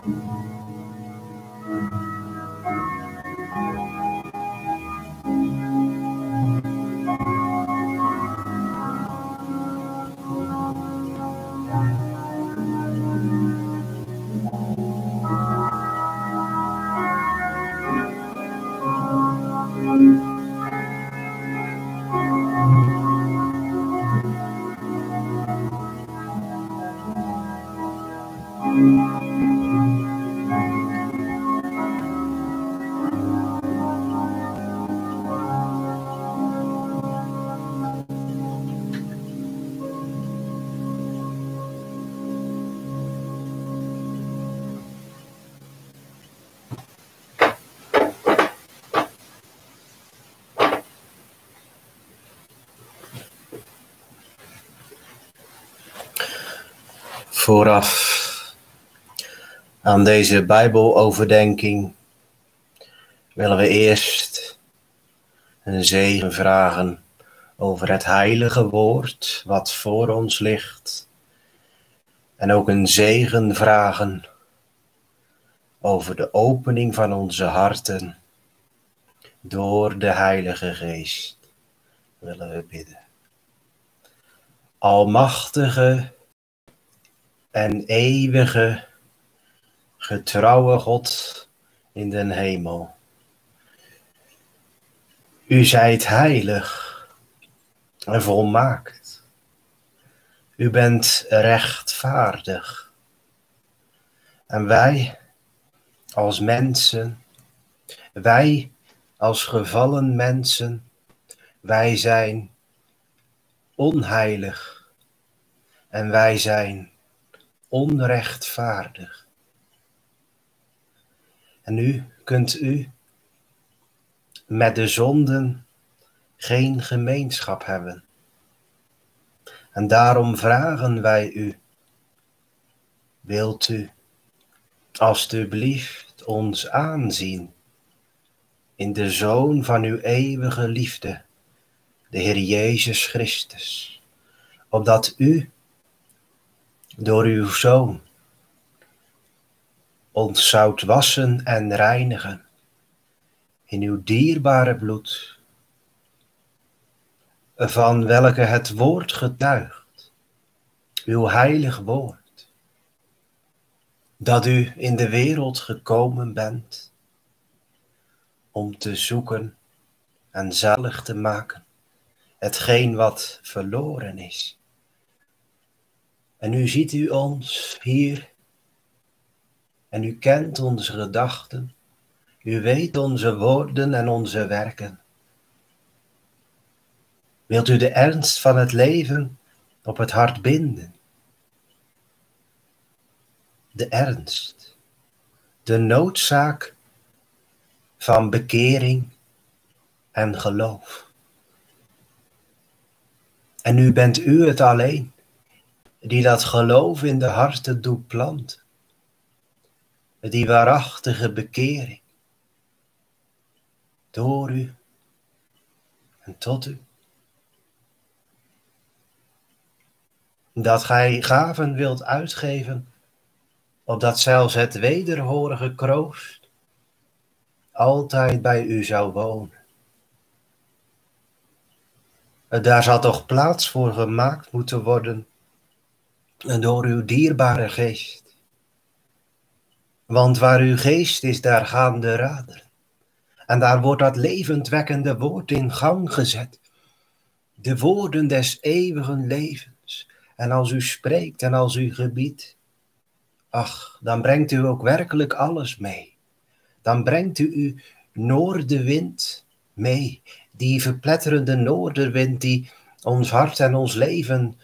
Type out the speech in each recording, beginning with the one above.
Vooraf aan deze Bijbeloverdenking willen we eerst een zegen vragen over het heilige woord wat voor ons ligt. En ook een zegen vragen over de opening van onze harten door de Heilige Geest. Willen we bidden. Almachtige en eeuwige, getrouwe God in den hemel. U zijt heilig en volmaakt. U bent rechtvaardig. En wij als mensen, wij als gevallen mensen, wij zijn onheilig en wij zijn onrechtvaardig. En nu kunt u met de zonden geen gemeenschap hebben. En daarom vragen wij u, wilt u alstublieft ons aanzien in de Zoon van uw eeuwige liefde, de Heer Jezus Christus, opdat u door uw Zoon ons zoudt wassen en reinigen in uw dierbare bloed, van welke het woord getuigt, uw heilig woord, dat u in de wereld gekomen bent om te zoeken en zalig te maken hetgeen wat verloren is. En nu ziet u ons hier en u kent onze gedachten, u weet onze woorden en onze werken. Wilt u de ernst van het leven op het hart binden? De ernst, de noodzaak van bekering en geloof. En nu bent u het alleen die dat geloof in de harten doet planten. Die waarachtige bekering. Door u en tot u. Dat gij gaven wilt uitgeven, opdat zelfs het wederhorige kroost altijd bij u zou wonen. Daar zal toch plaats voor gemaakt moeten worden door uw dierbare geest. Want waar uw geest is, daar gaan de raderen. En daar wordt dat levendwekkende woord in gang gezet. De woorden des eeuwigen levens. En als u spreekt en als u gebiedt, ach, dan brengt u ook werkelijk alles mee. Dan brengt u uw noordenwind mee. Die verpletterende noordenwind die ons hart en ons leven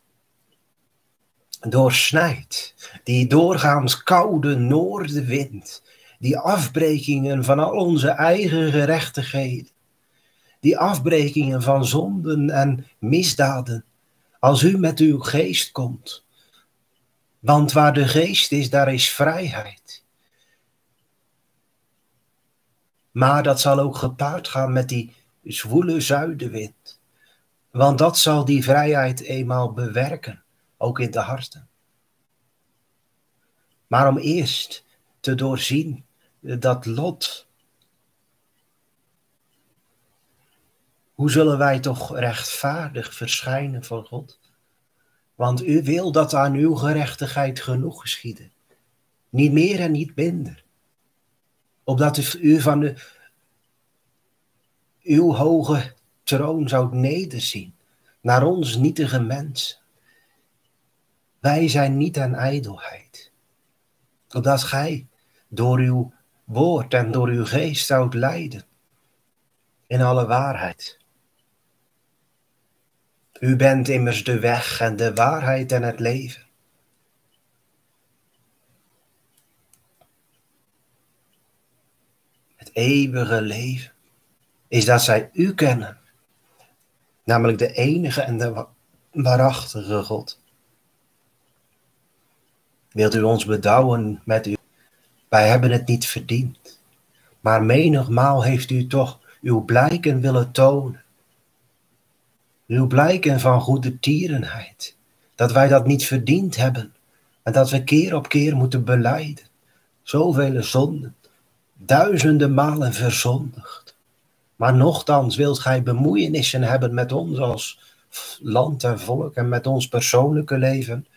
doorsnijdt. Die doorgaans koude noordenwind. Die afbrekingen van al onze eigen gerechtigheden. Die afbrekingen van zonden en misdaden. Als u met uw geest komt. Want waar de geest is, daar is vrijheid. Maar dat zal ook gepaard gaan met die zwoele zuidenwind. Want dat zal die vrijheid eenmaal bewerken. Ook in de harten. Maar om eerst te doorzien, dat lot. Hoe zullen wij toch rechtvaardig verschijnen voor God? Want u wil dat aan uw gerechtigheid genoeg geschieden. Niet meer en niet minder. Opdat u van uw hoge troon zoudt nederzien naar ons nietige mensen. Wij zijn niet aan ijdelheid. Opdat gij door uw woord en door uw geest zoudt leiden in alle waarheid. U bent immers de weg en de waarheid en het leven. Het eeuwige leven is dat zij u kennen, namelijk de enige en de waarachtige God. Wilt u ons bedouwen met u? Wij hebben het niet verdiend, maar menigmaal heeft u toch uw blijken willen tonen. Uw blijken van goede tierenheid, dat wij dat niet verdiend hebben en dat we keer op keer moeten belijden. Zoveel zonden, duizenden malen verzondigd. Maar nochtans wilt gij bemoeienissen hebben met ons als land en volk en met ons persoonlijke leven.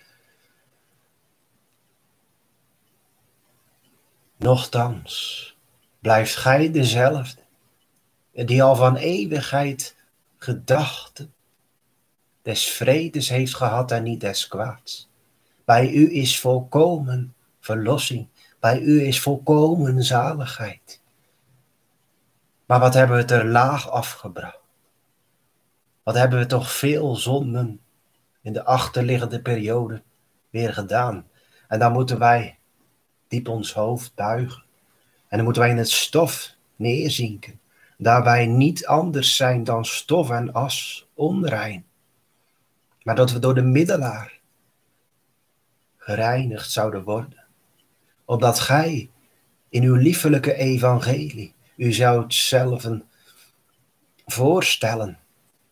Nochtans blijft gij dezelfde, die al van eeuwigheid gedachten des vredes heeft gehad en niet des kwaads. Bij u is volkomen verlossing, bij u is volkomen zaligheid. Maar wat hebben we ter laag afgebracht? Wat hebben we toch veel zonden in de achterliggende periode weer gedaan? En dan moeten wij diep ons hoofd buigen. En dan moeten wij in het stof neerzinken. Daar wij niet anders zijn dan stof en as, onrein. Maar dat we door de middelaar gereinigd zouden worden. Opdat gij in uw liefelijke evangelie u zoudt zelven voorstellen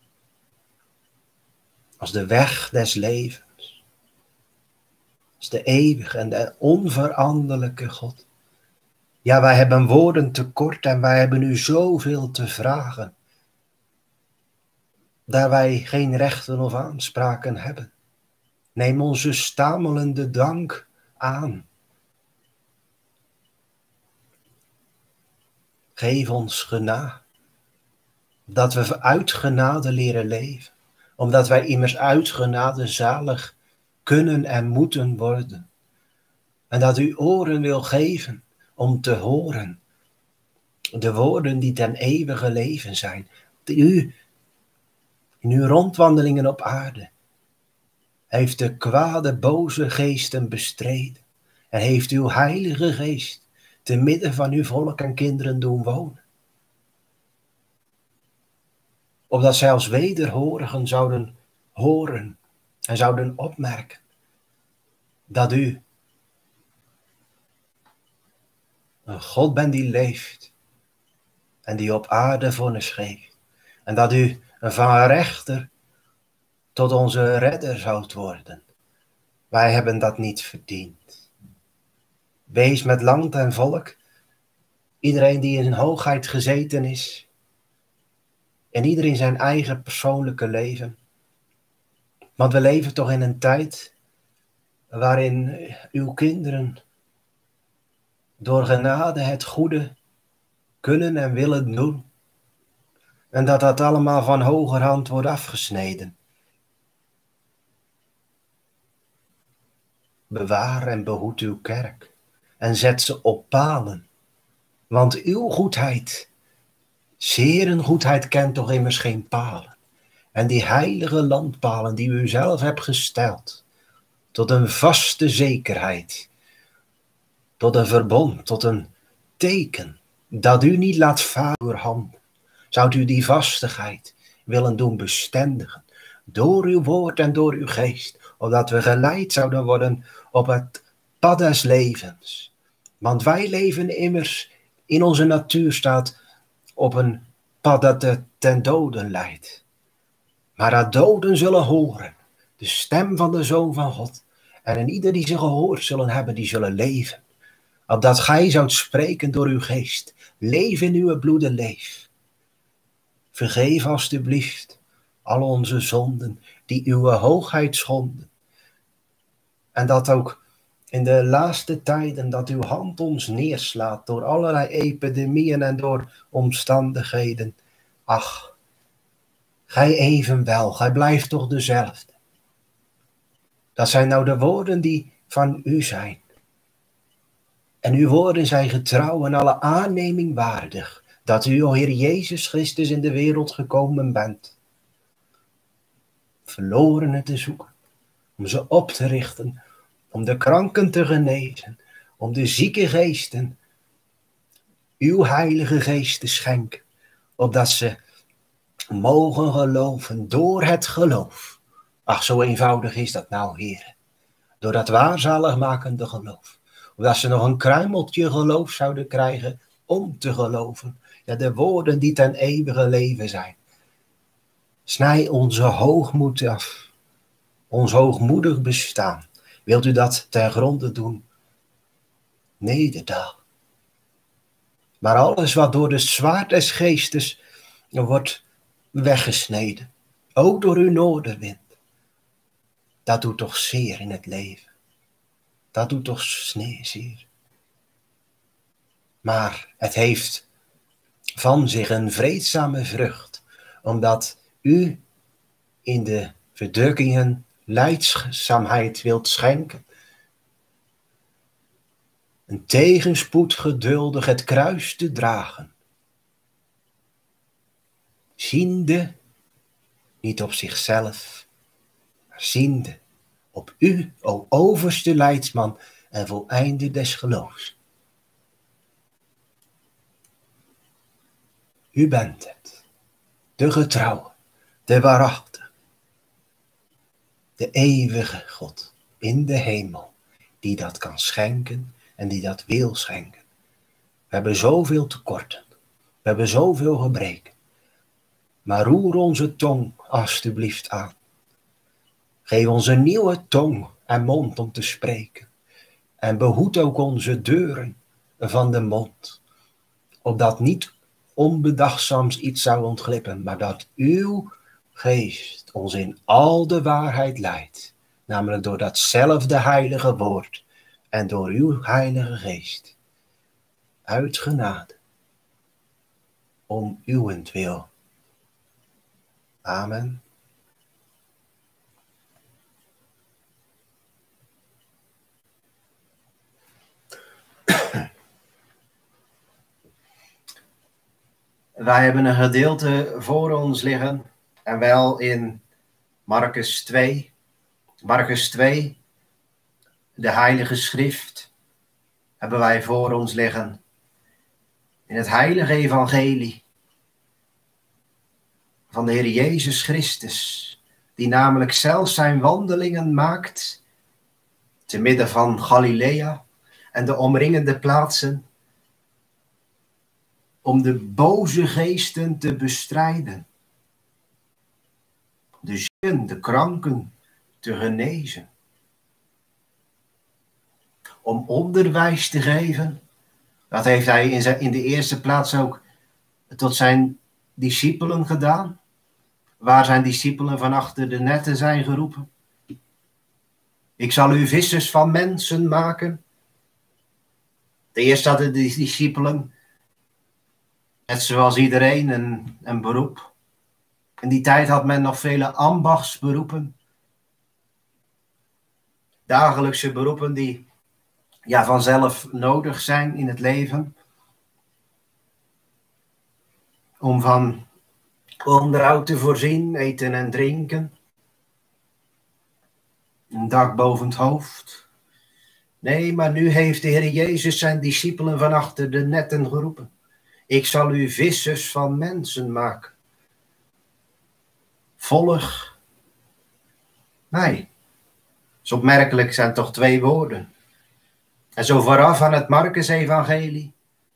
als de weg des levens. Als de eeuwige en de onveranderlijke God. Ja, wij hebben woorden tekort en wij hebben u zoveel te vragen. Daar wij geen rechten of aanspraken hebben. Neem onze stamelende dank aan. Geef ons genade, dat we uit genade leren leven, omdat wij immers uit genade zalig kunnen en moeten worden. En dat u oren wil geven om te horen de woorden die ten eeuwige leven zijn. U in uw rondwandelingen op aarde heeft de kwade, boze geesten bestreden en heeft uw heilige geest te midden van uw volk en kinderen doen wonen. Opdat zij als wederhorigen zouden horen en zouden opmerken dat u een God bent die leeft en die op aarde vonnis geeft. En dat u van rechter tot onze redder zoudt worden. Wij hebben dat niet verdiend. Wees met land en volk, iedereen die in hoogheid gezeten is, en iedereen zijn eigen persoonlijke leven. Want we leven toch in een tijd waarin uw kinderen door genade het goede kunnen en willen doen. En dat dat allemaal van hogerhand wordt afgesneden. Bewaar en behoed uw kerk en zet ze op palen. Want uw goedheid, zeer een goedheid kent toch immers geen palen. En die heilige landpalen die u zelf hebt gesteld, tot een vaste zekerheid, tot een verbond, tot een teken, dat u niet laat varen door handen. Zou u die vastigheid willen doen bestendigen, door uw woord en door uw geest, opdat we geleid zouden worden op het pad des levens. Want wij leven immers in onze natuurstaat op een pad dat ten doden leidt. Maar dat doden zullen horen de stem van de Zoon van God. En ieder die ze gehoord zullen hebben, die zullen leven. opdat gij zoudt spreken door uw geest. Leef in uw bloeden, leef. Vergeef alstublieft al onze zonden die uw hoogheid schonden. En dat ook in de laatste tijden dat uw hand ons neerslaat door allerlei epidemieën en door omstandigheden. Ach, gij evenwel, gij blijft toch dezelfde. Dat zijn nou de woorden die van u zijn. En uw woorden zijn getrouw en alle aanneming waardig, dat u, o Heer Jezus Christus, in de wereld gekomen bent. Verlorenen te zoeken, om ze op te richten, om de kranken te genezen, om de zieke geesten uw heilige geest te schenken, opdat ze mogen geloven door het geloof. Ach, zo eenvoudig is dat nou, Heer. Door dat waarzaligmakende geloof. Opdat ze nog een kruimeltje geloof zouden krijgen om te geloven. Ja, de woorden die ten eeuwige leven zijn. Snij onze hoogmoed af. Ons hoogmoedig bestaan. Wilt u dat ten gronde doen? Nederdaal. Maar alles wat door de zwaard des geestes wordt weggesneden. Ook door uw noordenwind. Dat doet toch zeer in het leven. Dat doet toch zeer. Maar het heeft van zich een vreedzame vrucht. Omdat u in de verdrukkingen lijdzaamheid wilt schenken. Een tegenspoed geduldig het kruis te dragen. Ziende, niet op zichzelf, maar ziende op u, o overste leidsman en voleinder des geloofs. U bent het, de getrouwe, de waarachtige, de eeuwige God in de hemel, die dat kan schenken en die dat wil schenken. We hebben zoveel tekorten, we hebben zoveel gebreken, maar roer onze tong alstublieft aan. Geef ons een nieuwe tong en mond om te spreken. En behoed ook onze deuren van de mond. Opdat niet onbedachtzaams iets zou ontglippen. Maar dat uw geest ons in al de waarheid leidt. Namelijk door datzelfde heilige woord. En door uw heilige geest. Uit genade. Om uwentwil. Amen. Wij hebben een gedeelte voor ons liggen, en wel in Marcus 2. Marcus 2, de Heilige Schrift, hebben wij voor ons liggen. In het Heilige Evangelie van de Heer Jezus Christus, die namelijk zelf zijn wandelingen maakt, te midden van Galilea en de omringende plaatsen, om de boze geesten te bestrijden. De zieken, de kranken te genezen. Om onderwijs te geven. Dat heeft hij in de eerste plaats ook tot zijn discipelen gedaan. Waar zijn discipelen van achter de netten zijn geroepen. Ik zal u vissers van mensen maken. Eerst hadden de discipelen, net zoals iedereen, een beroep. In die tijd had men nog vele ambachtsberoepen. Dagelijkse beroepen die vanzelf nodig zijn in het leven. Om van onderhoud te voorzien, eten en drinken. Een dak boven het hoofd. Nee, maar nu heeft de Heer Jezus zijn discipelen van achter de netten geroepen. Ik zal u vissers van mensen maken. Volg mij. Dat is opmerkelijk, zijn toch 2 woorden. En zo vooraf aan het Marcus-evangelie.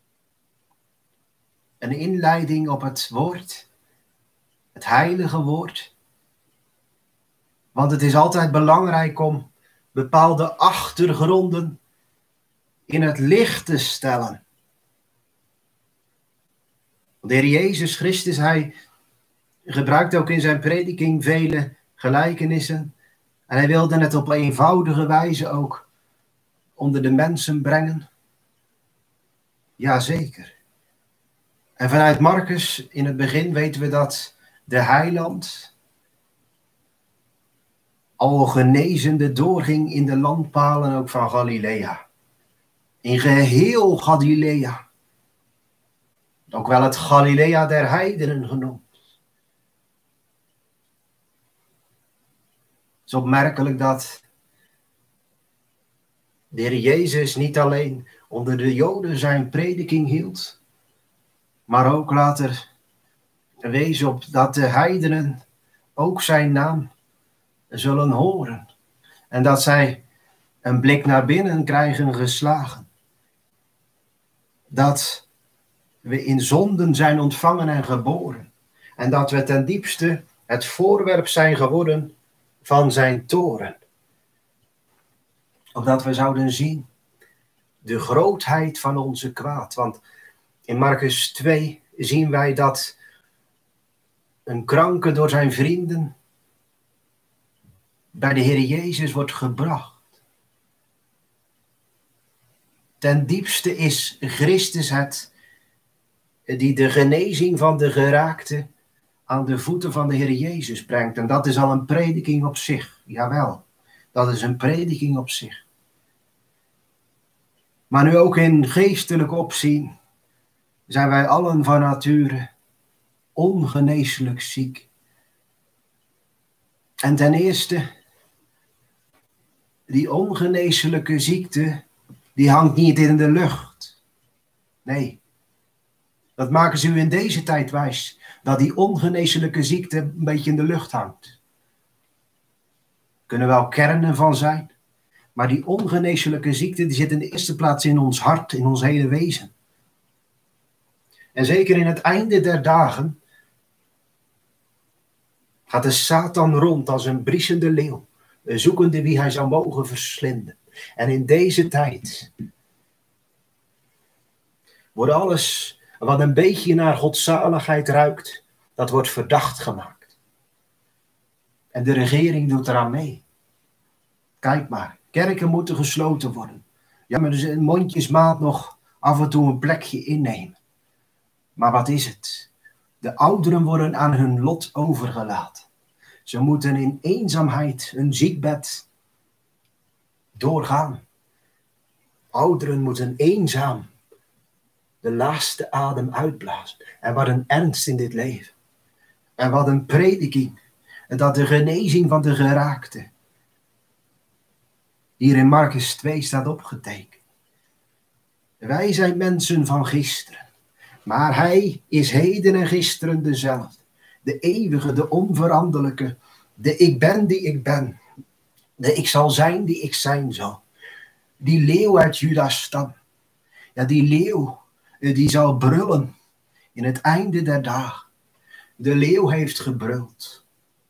Een inleiding op het woord. Het heilige woord. Want het is altijd belangrijk om bepaalde achtergronden in het licht te stellen. De Heer Jezus Christus, hij gebruikt ook in zijn prediking vele gelijkenissen. En hij wilde het op eenvoudige wijze ook onder de mensen brengen. Jazeker. En vanuit Marcus in het begin weten we dat de heiland al genezende doorging in de landpalen ook van Galilea. In geheel Galilea. Ook wel het Galilea der heidenen genoemd. Het is opmerkelijk dat de Heer Jezus niet alleen onder de Joden zijn prediking hield, maar ook later wees op dat de heidenen ook zijn naam zullen horen. En dat zij een blik naar binnen krijgen geslagen. Dat we in zonden zijn ontvangen en geboren. En dat we ten diepste het voorwerp zijn geworden van zijn toorn. Opdat we zouden zien de grootheid van onze kwaad. Want in Marcus 2 zien wij dat een kranke door zijn vrienden bij de Heer Jezus wordt gebracht. Ten diepste is Christus het die de genezing van de geraakte aan de voeten van de Heer Jezus brengt. En dat is al een prediking op zich. Jawel, dat is een prediking op zich. Maar nu ook in geestelijk opzien zijn wij allen van nature ongeneeslijk ziek. En ten eerste, die ongeneeslijke ziekte, die hangt niet in de lucht. Nee, dat maken ze u in deze tijd wijs, dat die ongeneeslijke ziekte een beetje in de lucht hangt. Er kunnen wel kernen van zijn, maar die ongeneeslijke ziekte, die zit in de eerste plaats in ons hart, in ons hele wezen. En zeker in het einde der dagen gaat de Satan rond als een briesende leeuw, zoekende wie hij zou mogen verslinden. En in deze tijd wordt alles wat een beetje naar godzaligheid ruikt, dat wordt verdacht gemaakt. En de regering doet eraan mee. Kijk maar, kerken moeten gesloten worden. Ja, maar dus een mondjesmaat nog af en toe een plekje innemen. Maar wat is het? De ouderen worden aan hun lot overgelaten. Ze moeten in eenzaamheid een ziekbed doorgaan. Ouderen moeten eenzaam de laatste adem uitblazen. En wat een ernst in dit leven. En wat een prediking. En dat de genezing van de geraakte hier in Marcus 2 staat opgetekend. Wij zijn mensen van gisteren. Maar hij is heden en gisteren dezelfde. De eeuwige, de onveranderlijke. De ik ben die ik ben. De ik zal zijn die ik zijn zal. Die leeuw uit Juda's stam. Ja, die leeuw die zal brullen in het einde der dagen. De leeuw heeft gebruld.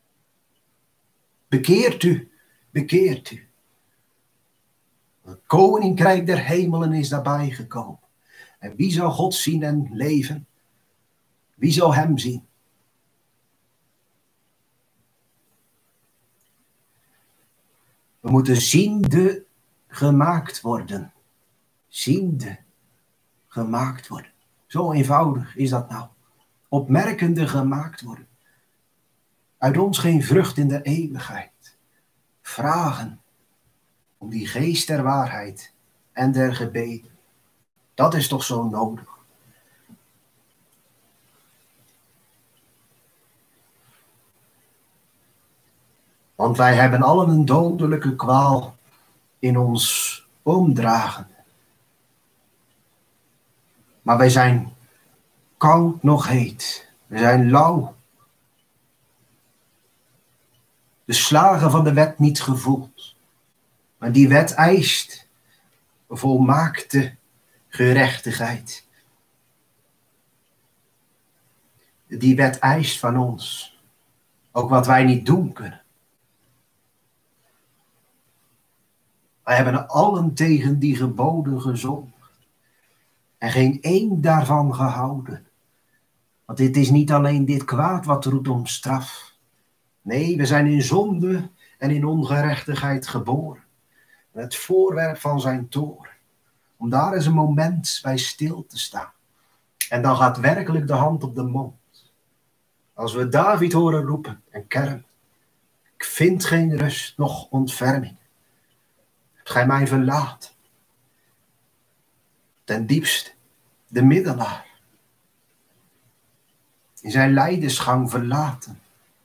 Bekeert u, bekeert u. Het koninkrijk der hemelen is daarbij gekomen. En wie zal God zien en leven? Wie zal hem zien? We moeten ziende gemaakt worden. Ziende gemaakt worden. Zo eenvoudig is dat nou. Opmerkende gemaakt worden. Uit ons geen vrucht in de eeuwigheid. Vragen om die geest der waarheid en der gebeden. Dat is toch zo nodig. Want wij hebben allen een dodelijke kwaal in ons omdragen. Maar wij zijn koud nog heet. We zijn lauw. De slagen van de wet niet gevoeld. Maar die wet eist volmaakte gerechtigheid. Die wet eist van ons ook wat wij niet doen kunnen. Wij hebben allen tegen die geboden gezondigd en geen één daarvan gehouden. Want dit is niet alleen dit kwaad wat roept om straf. Nee, we zijn in zonde en in ongerechtigheid geboren. Het voorwerp van zijn toorn. Om daar eens een moment bij stil te staan. En dan gaat werkelijk de hand op de mond. Als we David horen roepen en kermen. Ik vind geen rust, noch ontferming. Hebt gij mij verlaten? Ten diepste, de middelaar. In zijn lijdensgang verlaten.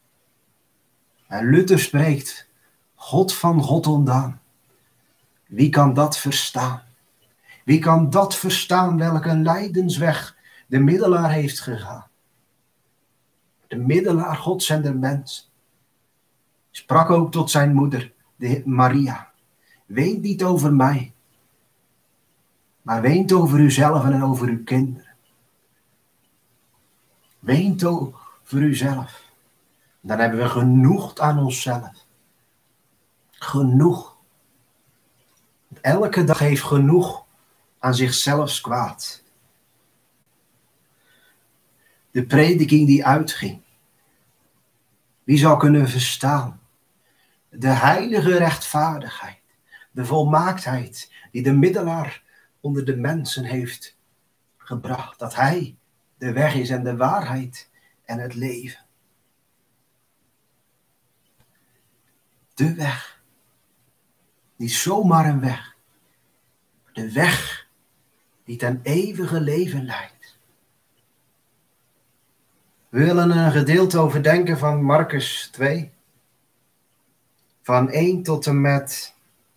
En Luther spreekt, God van God ontdaan. Wie kan dat verstaan? Wie kan dat verstaan welke een lijdensweg de middelaar heeft gegaan? De middelaar Gods en de mens. Sprak ook tot zijn moeder, de Maria. Weent niet over mij, maar weent over uzelf en over uw kinderen. Weent over uzelf. Dan hebben we genoeg aan onszelf. Genoeg. Elke dag heeft genoeg aan zichzelf kwaad. De prediking die uitging. Wie zou kunnen verstaan? De heilige rechtvaardigheid. De volmaaktheid die de middelaar onder de mensen heeft gebracht. Dat hij de weg is en de waarheid en het leven. De weg. Niet zomaar een weg. De weg die ten eeuwige leven leidt. We willen een gedeelte overdenken van Marcus 2. Van 1 tot en met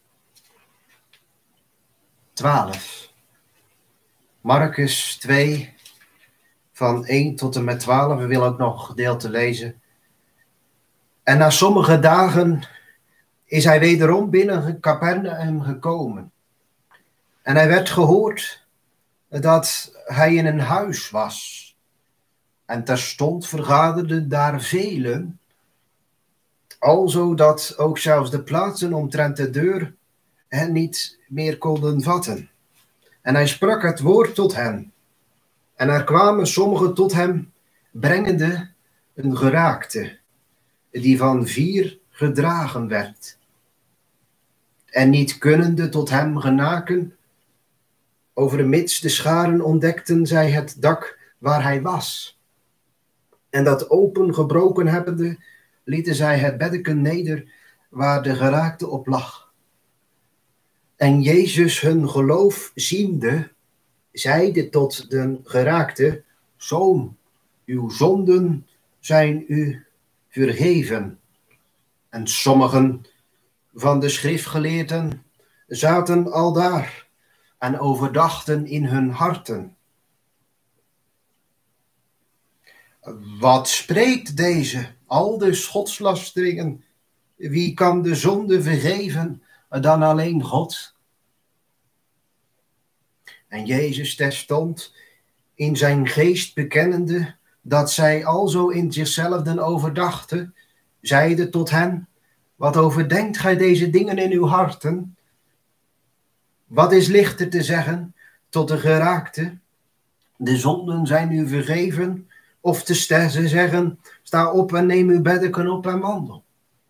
12. Marcus 2, van 1 tot en met 12. We willen ook nog een gedeelte lezen. En na sommige dagen is hij wederom binnen Capernaum gekomen. En hij werd gehoord dat hij in een huis was. En terstond vergaderden daar velen, alzo dat ook zelfs de plaatsen omtrent de deur hen niet meer konden vatten. En hij sprak het woord tot hen. En er kwamen sommigen tot hem, brengende een geraakte, die van 4 gedragen werd. En niet kunnende tot hem genaken, overmits de scharen ontdekten zij het dak waar hij was. En dat open gebroken hebbende, lieten zij het beddeken neder waar de geraakte op lag. En Jezus hun geloof ziende, zeide tot de geraakte, Zoon, uw zonden zijn u vergeven. En sommigen van de schriftgeleerden zaten aldaar en overdachten in hun harten. Wat spreekt deze? Al de godslasteringen. Wie kan de zonde vergeven dan alleen God? En Jezus terstond in zijn geest bekennende dat zij alzo in zichzelf overdachten, zeide tot hen, wat overdenkt gij deze dingen in uw harten? Wat is lichter te zeggen tot de geraakte? De zonden zijn u vergeven, of te zeggen, sta op en neem uw beddeken op en wandel.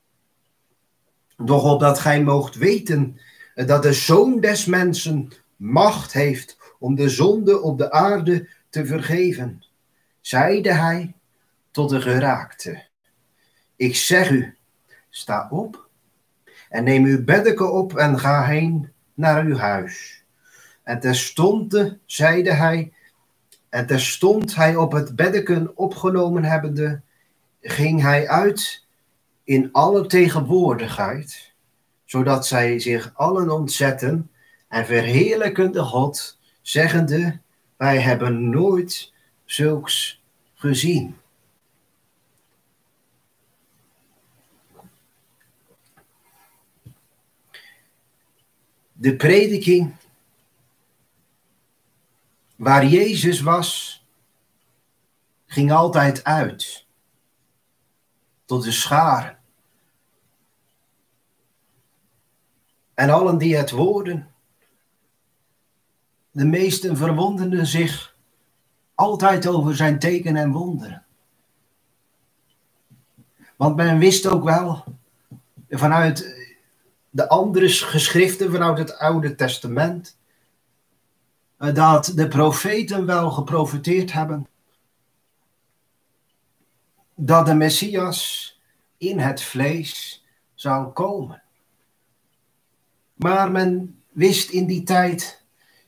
Doch opdat gij moogt weten dat de Zoon des mensen macht heeft om de zonde op de aarde te vergeven, zeide hij tot de geraakte, ik zeg u, sta op en neem uw beddeken op en ga heen naar uw huis. En terstond zeide hij, en terstond hij op het beddeken opgenomen hebbende, ging hij uit in alle tegenwoordigheid, zodat zij zich allen ontzetten en verheerlijken de God, zeggende, wij hebben nooit zulks gezien. De prediking waar Jezus was, ging altijd uit tot de scharen. En allen die het hoorden, de meesten verwonderden zich altijd over zijn tekenen en wonderen. Want men wist ook wel, vanuit de andere geschriften, vanuit het Oude Testament, dat de profeten wel geprofeteerd hebben dat de Messias in het vlees zou komen. Maar men wist in die tijd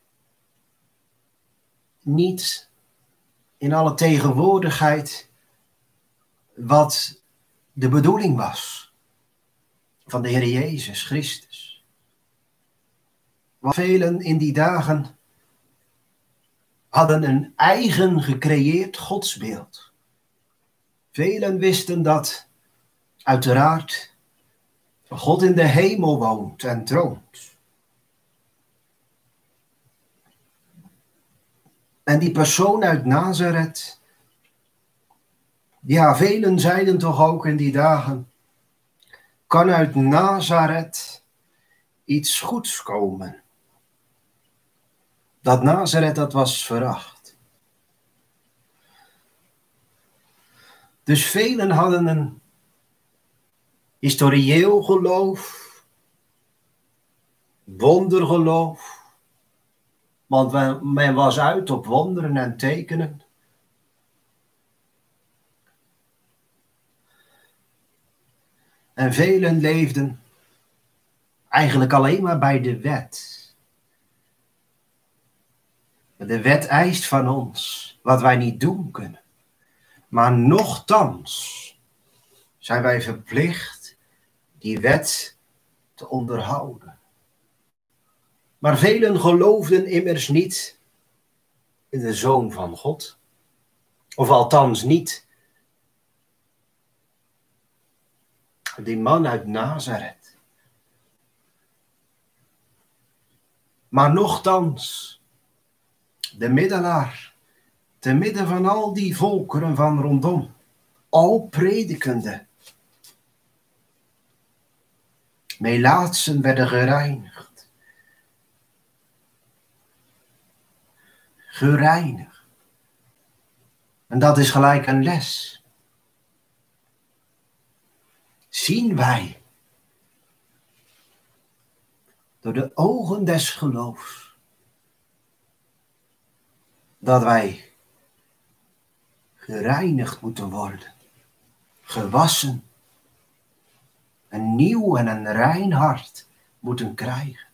niet in alle tegenwoordigheid wat de bedoeling was van de Heer Jezus Christus. Want velen in die dagen hadden een eigen gecreëerd godsbeeld. Velen wisten dat uiteraard God in de hemel woont en troont. En die persoon uit Nazareth, ja, velen zeiden toch ook in die dagen, kan uit Nazareth iets goeds komen. Dat Nazareth, dat was veracht. Dus velen hadden een historieel geloof, wondergeloof, want men was uit op wonderen en tekenen. En velen leefden eigenlijk alleen maar bij de wet. De wet eist van ons wat wij niet doen kunnen. Maar nochtans zijn wij verplicht die wet te onderhouden. Maar velen geloofden immers niet in de Zoon van God. Of althans niet die man uit Nazareth. Maar nochtans de middelaar, te midden van al die volkeren van rondom, al predikende. Melaatsen werden gereinigd. Gereinigd. En dat is gelijk een les. Zien wij door de ogen des geloofs dat wij gereinigd moeten worden, gewassen, een nieuw en een rein hart moeten krijgen.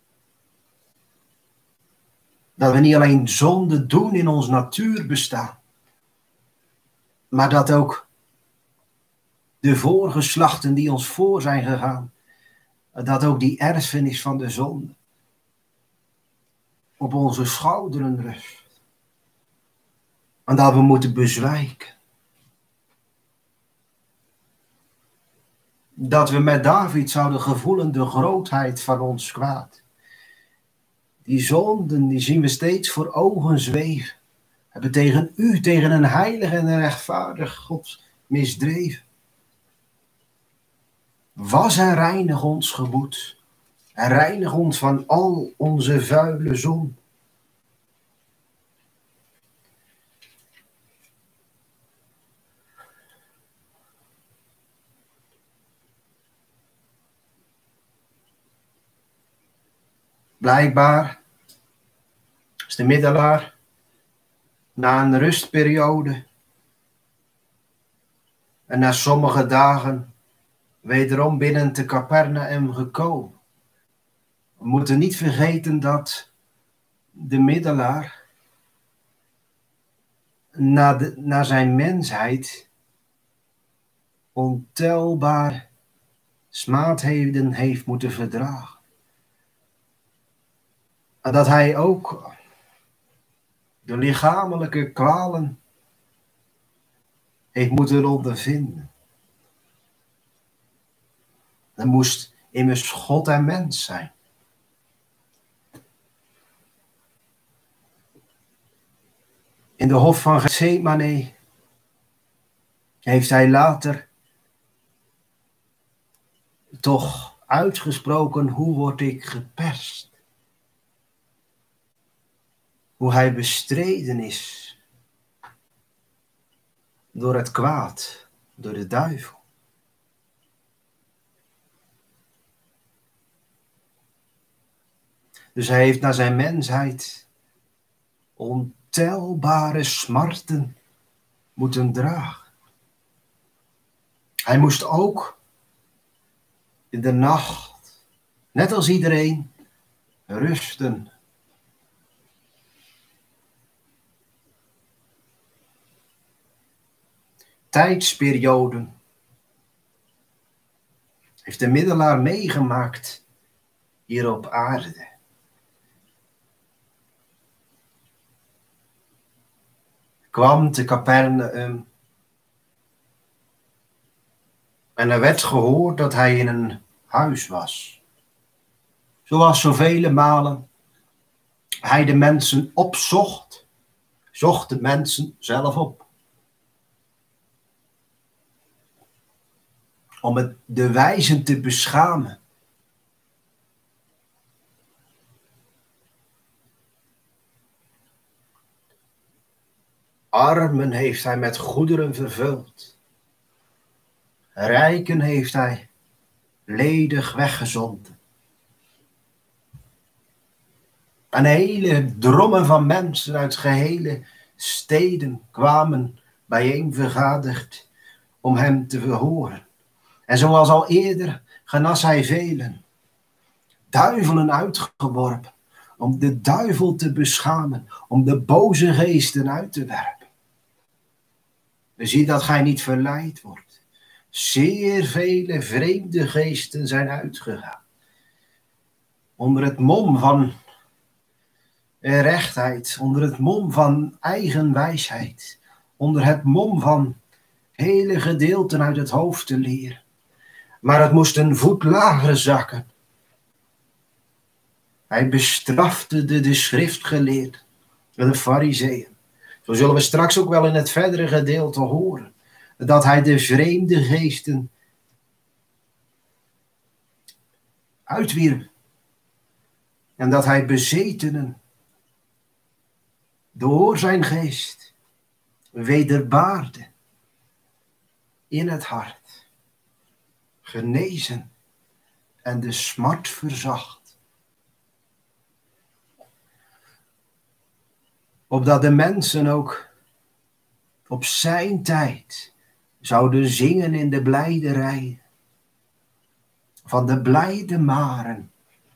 Dat we niet alleen zonde doen in ons natuurbestaan, maar dat ook de voorgeslachten die ons voor zijn gegaan, dat ook die erfenis van de zonde op onze schouderen rust. En dat we moeten bezwijken. Dat we met David zouden gevoelen de grootheid van ons kwaad. Die zonden, die zien we steeds voor ogen zweven. Hebben tegen u, tegen een heilig en een rechtvaardig God misdreven. Was en reinig ons gemoed. En reinig ons van al onze vuile zon. Blijkbaar is de middelaar na een rustperiode en na sommige dagen wederom binnen te Capernaum gekomen. We moeten niet vergeten de middelaar na zijn mensheid ontelbaar smaadheden heeft moeten verdragen. En dat hij ook de lichamelijke kwalen heeft moeten ondervinden. Hij moest immers God en mens zijn. In de hof van Gethsemane heeft hij later toch uitgesproken, hoe word ik geperst? Hoe hij bestreden is door het kwaad, door de duivel. Dus hij heeft naar zijn mensheid ontelbare smarten moeten dragen. Hij moest ook in de nacht, net als iedereen, rusten. Tijdsperioden heeft de middelaar meegemaakt hier op aarde. Kwam te Capernaum en er werd gehoord dat hij in een huis was. Zoals zoveel malen hij de mensen opzocht, zocht de mensen zelf op. Om de wijzen te beschamen. Armen heeft hij met goederen vervuld. Rijken heeft hij ledig weggezonden. En hele drommen van mensen uit gehele steden kwamen bijeen vergaderd om hem te verhoren. En zoals al eerder genas hij velen, duivelen uitgeworpen, om de duivel te beschamen, om de boze geesten uit te werpen. Zie dat gij niet verleid wordt. Zeer vele vreemde geesten zijn uitgegaan. Onder het mom van rechtheid, onder het mom van eigen wijsheid, onder het mom van hele gedeelten uit het hoofd te leren. Maar het moest een voet lager zakken. Hij bestrafte de schriftgeleerden en de farizeeën. Zo zullen we straks ook wel in het verdere gedeelte horen. Dat hij de vreemde geesten uitwierp. En dat hij bezetenen door zijn geest wederbaarde in het hart. Genezen en de smart verzacht. Opdat de mensen ook op zijn tijd zouden zingen in de blijderij van de blijde maren.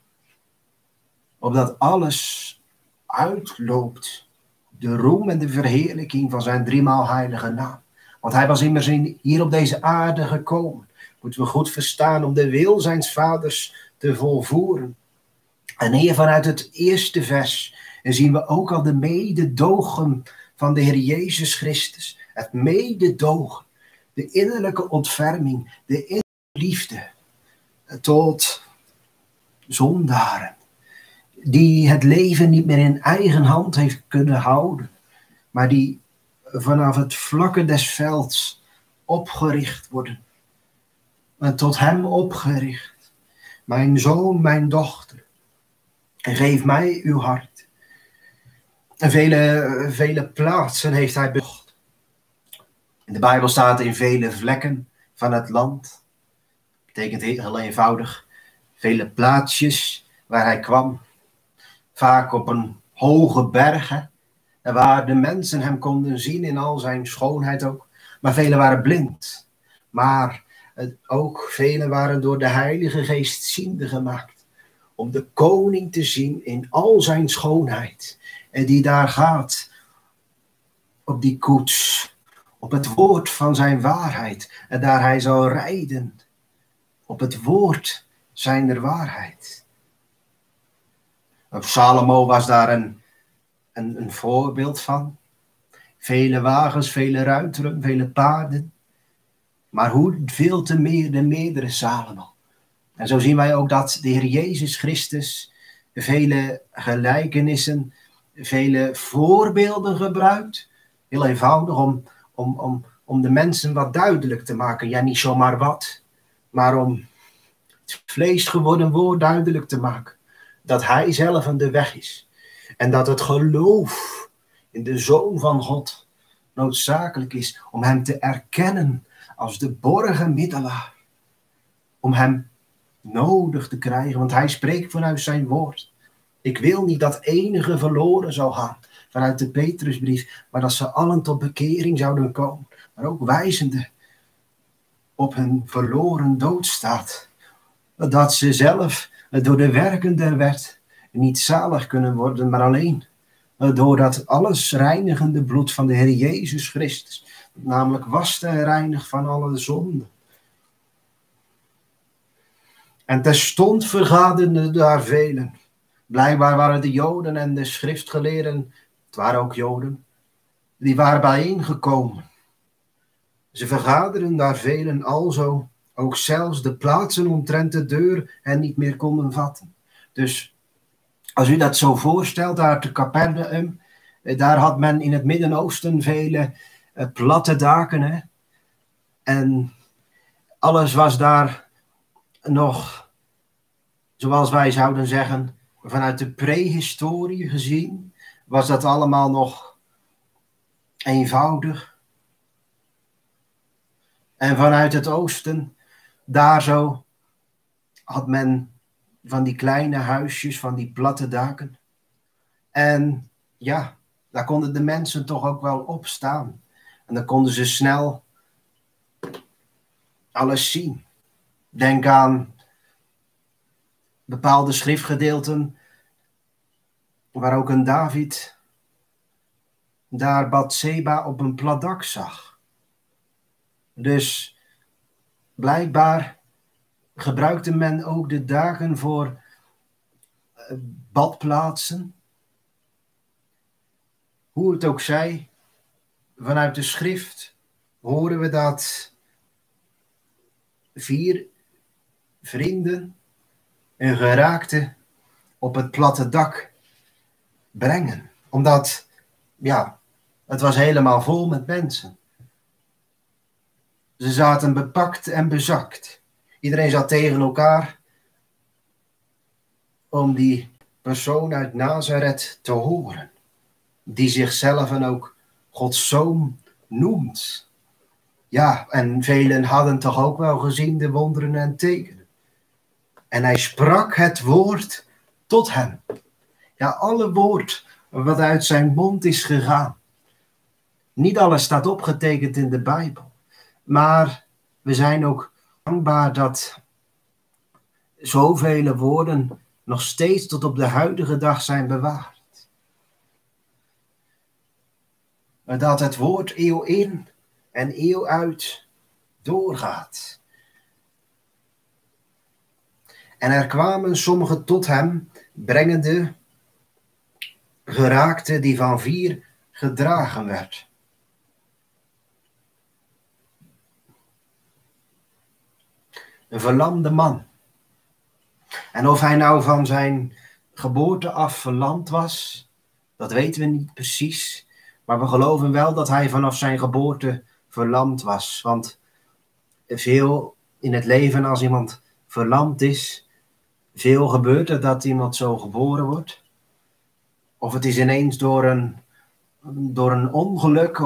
Opdat alles uitloopt, de roem en de verheerlijking van zijn driemaal heilige naam. Want hij was immers hier op deze aarde gekomen. Moeten we goed verstaan om de wil zijns vaders te volvoeren. En hier vanuit het eerste vers zien we ook al de mededogen van de Heer Jezus Christus. Het mededogen, de innerlijke ontferming, de innerlijke liefde tot zondaren. Die het leven niet meer in eigen hand heeft kunnen houden. Maar die vanaf het vlakke des velds opgericht worden. En tot hem opgericht. Mijn zoon, mijn dochter. En geef mij uw hart. En vele plaatsen heeft hij bezocht. In de Bijbel staat in vele vlekken van het land. Betekent heel eenvoudig. Vele plaatsjes waar hij kwam. Vaak op een hoge bergen. En waar de mensen hem konden zien in al zijn schoonheid ook. Maar velen waren blind. Maar ook velen waren door de Heilige Geest ziende gemaakt. Om de koning te zien in al zijn schoonheid. En die daar gaat. Op die koets. Op het woord van zijn waarheid. En daar hij zal rijden. Op het woord zijner waarheid. Op Salomo was daar een voorbeeld van. Vele wagens, vele ruiteren, vele paarden. Maar hoeveel te meer de meerdere Salomo. En zo zien wij ook dat de Heer Jezus Christus vele gelijkenissen, vele voorbeelden gebruikt. Heel eenvoudig om de mensen wat duidelijk te maken. Ja, niet zomaar wat, maar om het vlees geworden woord duidelijk te maken. Dat hij zelf aan de weg is. En dat het geloof in de Zoon van God noodzakelijk is om hem te erkennen als de borgen middelaar. Om hem nodig te krijgen, want hij spreekt vanuit zijn woord. Ik wil niet dat enige verloren zou gaan vanuit de Petrusbrief, maar dat ze allen tot bekering zouden komen. Maar ook wijzende op hun verloren doodstaat. Dat ze zelf door de werken der wet niet zalig kunnen worden, maar alleen door dat alles reinigende bloed van de Heer Jezus Christus. Namelijk wast en reinigt van alle zonden. En terstond vergaderden daar velen. Blijkbaar waren de Joden en de schriftgeleerden, het waren ook Joden, die waren bijeengekomen. Ze vergaderen daar velen alzo, ook zelfs de plaatsen omtrent de deur hen niet meer konden vatten. Dus als u dat zo voorstelt, daar te Capernaum, daar had men in het Midden-Oosten vele platte daken. Hè? En alles was daar nog, zoals wij zouden zeggen, vanuit de prehistorie gezien, was dat allemaal nog eenvoudig. En vanuit het oosten, daar zo, had men van die kleine huisjes, van die platte daken. En ja, daar konden de mensen toch ook wel op staan. En dan konden ze snel alles zien. Denk aan bepaalde schriftgedeelten waar ook een David daar Batseba op een plat dak zag. Dus blijkbaar gebruikte men ook de dagen voor badplaatsen. Hoe het ook zij, vanuit de schrift horen we dat 4 vrienden een geraakte op het platte dak brengen. Omdat, ja, het was helemaal vol met mensen. Ze zaten bepakt en bezakt. Iedereen zat tegen elkaar om die persoon uit Nazareth te horen. Die zichzelf en ook Gods Zoon noemt. Ja, en velen hadden toch ook wel gezien de wonderen en tekenen. En hij sprak het woord tot hem. Ja, alle woord wat uit zijn mond is gegaan. Niet alles staat opgetekend in de Bijbel. Maar we zijn ook dankbaar dat zoveel woorden nog steeds tot op de huidige dag zijn bewaard. Dat het woord eeuw in en eeuw uit doorgaat. En er kwamen sommigen tot hem, brengende geraakte die van 4 gedragen werd. Een verlamde man. En of hij nou van zijn geboorte af verlamd was, dat weten we niet precies. Maar we geloven wel dat hij vanaf zijn geboorte verlamd was. Want veel in het leven als iemand verlamd is, veel gebeurt er dat iemand zo geboren wordt. Of het is ineens door een ongeluk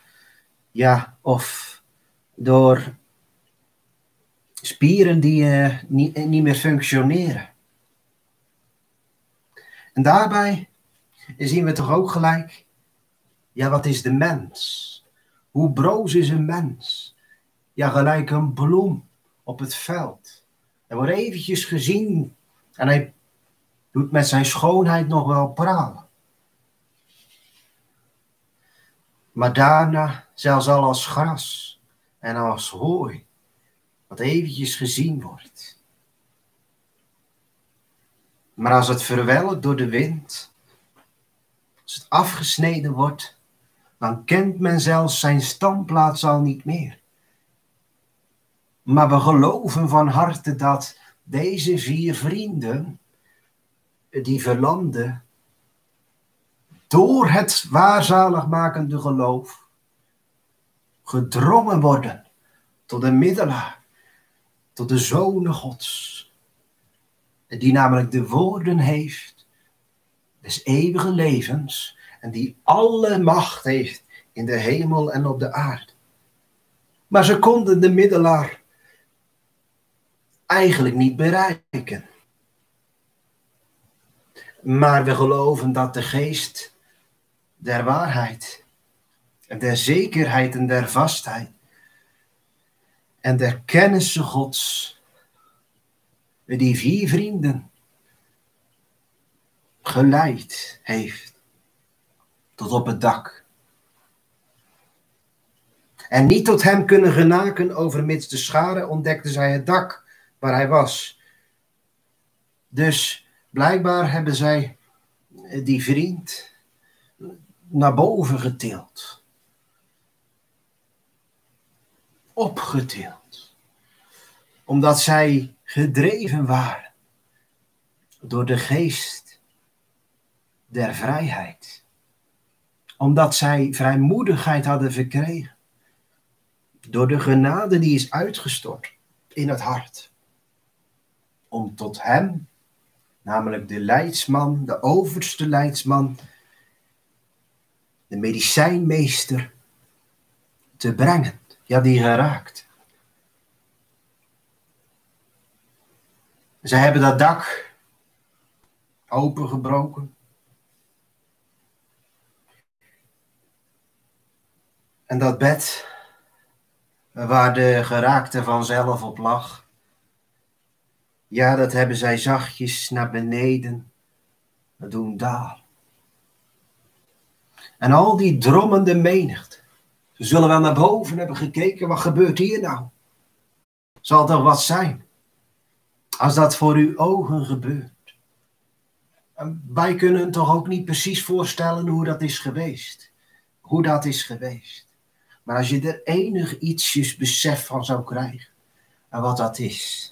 of door spieren die niet meer functioneren. En daarbij zien we toch ook gelijk, ja, wat is de mens? Hoe broos is een mens? Ja, gelijk een bloem op het veld. Er wordt eventjes gezien en hij doet met zijn schoonheid nog wel pralen. Maar daarna zelfs al als gras en als hooi, wat eventjes gezien wordt. Maar als het verwelkt door de wind, als het afgesneden wordt, dan kent men zelfs zijn standplaats al niet meer. Maar we geloven van harte dat deze 4 vrienden, die verlamden, door het waarzaligmakende geloof, gedrongen worden tot de middelaar, tot de zonen Gods, Die namelijk de woorden heeft des eeuwige levens en die alle macht heeft in de hemel en op de aarde. Maar ze konden de middelaar eigenlijk niet bereiken. Maar we geloven dat de geest der waarheid en der zekerheid en der vastheid en der kennis Gods die 4 vrienden geleid heeft tot op het dak. En niet tot hem kunnen genaken overmits de schare ontdekte zij het dak waar hij was. Dus blijkbaar hebben zij die vriend naar boven getild. Opgetild. Omdat zij gedreven waren door de geest der vrijheid. Omdat zij vrijmoedigheid hadden verkregen. Door de genade die is uitgestort in het hart. Om tot hem, namelijk de leidsman, de overste leidsman, de medicijnmeester, te brengen. Ja, die geraakt. Zij hebben dat dak opengebroken. En dat bed, waar de geraakte vanzelf op lag, ja, dat hebben zij zachtjes naar beneden doen dalen. En al die drommende menigte, ze zullen wel naar boven hebben gekeken, wat gebeurt hier nou? Zal er wat zijn? Als dat voor uw ogen gebeurt. En wij kunnen toch ook niet precies voorstellen hoe dat is geweest. Hoe dat is geweest. Maar als je er enig ietsjes besef van zou krijgen. En wat dat is.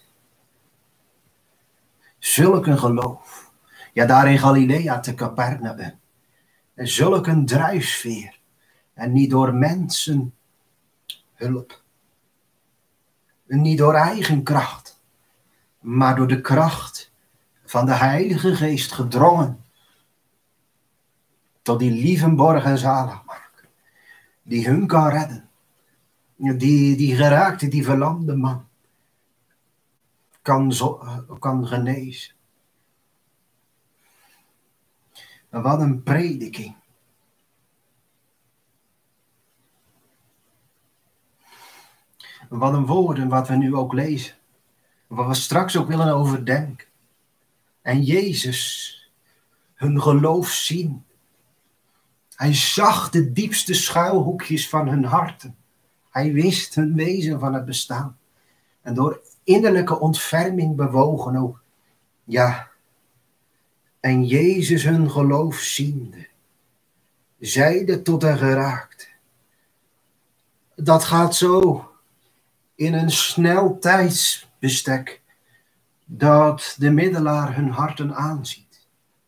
Zulk een geloof. Ja, daar in Galilea te Capernaum. En zulk een drijfveer. En niet door mensen hulp. En niet door eigen kracht. Maar door de kracht van de Heilige Geest gedrongen. Tot die lievenborg en zaligmaker. Die hun kan redden. Die geraakte, die verlamde man. Kan genezen. En wat een prediking. Wat een woorden wat we nu ook lezen. Wat we straks ook willen overdenken. En Jezus, hun geloof zien. Hij zag de diepste schuilhoekjes van hun harten. Hij wist hun wezen van het bestaan. En door innerlijke ontferming bewogen ook. Ja. En Jezus hun geloof ziende. Zeide tot hen geraakte. Dat gaat zo. In een snel tijdsbestek. Dat de middelaar hun harten aanziet.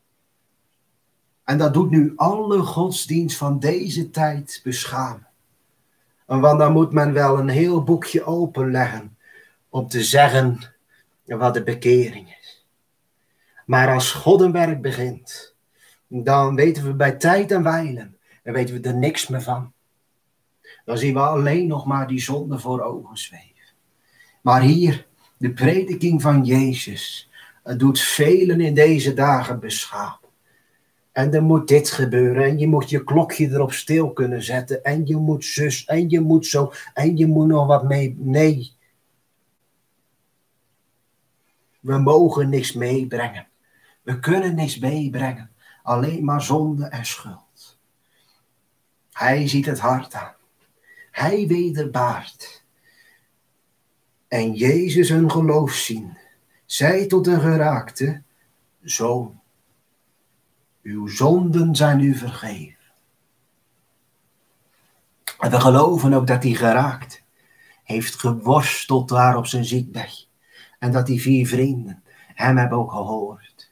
En dat doet nu alle godsdienst van deze tijd beschamen. Want dan moet men wel een heel boekje openleggen. Om te zeggen wat de bekering is. Maar als God een werk begint. Dan weten we bij tijd en wijlen. Dan weten we er niks meer van. Dan zien we alleen nog maar die zonde voor ogen zweven. Maar hier, de prediking van Jezus. Het doet velen in deze dagen beschamen. En er moet dit gebeuren. En je moet je klokje erop stil kunnen zetten. En je moet zus. En je moet zo. En je moet nog wat mee. Nee. We mogen niks meebrengen. We kunnen niks meebrengen. Alleen maar zonde en schuld. Hij ziet het hart aan. Hij wederbaart. En Jezus hun geloof zien. Zij tot een geraakte. Zoon. Uw zonden zijn u vergeven. En we geloven ook dat hij geraakt heeft geworsteld daar op zijn ziekbed. En dat die 4 vrienden hem hebben ook gehoord.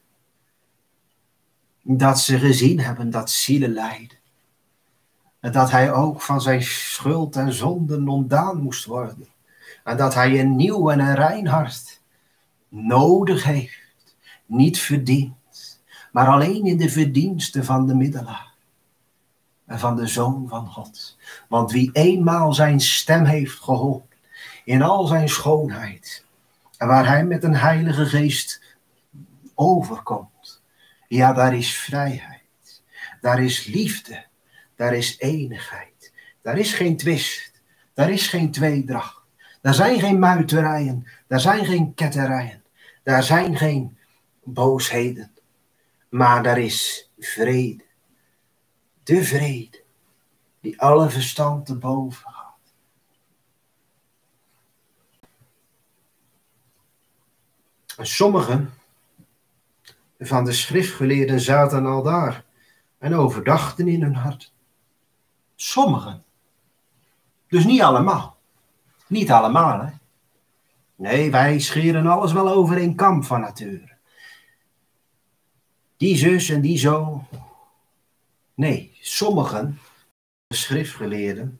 Dat ze gezien hebben dat zielen lijden. En dat hij ook van zijn schuld en zonden ontdaan moest worden. En dat hij een nieuw en een rein hart nodig heeft. niet verdient, maar alleen in de verdiensten van de middelaar en van de Zoon van God. Want wie eenmaal zijn stem heeft gehoord in al zijn schoonheid en waar hij met een Heilige Geest overkomt, ja, daar is vrijheid, daar is liefde, daar is enigheid, daar is geen twist, daar is geen tweedracht, daar zijn geen muiterijen, daar zijn geen ketterijen, daar zijn geen boosheden, maar daar is vrede, de vrede die alle verstand te boven gaat. En sommigen van de schriftgeleerden zaten al daar en overdachten in hun hart. Sommigen. Dus niet allemaal. Niet allemaal, hè. Nee, wij scheren alles wel over één kam van nature. Die zus en die zo. Nee, sommigen, de schriftgeleerden,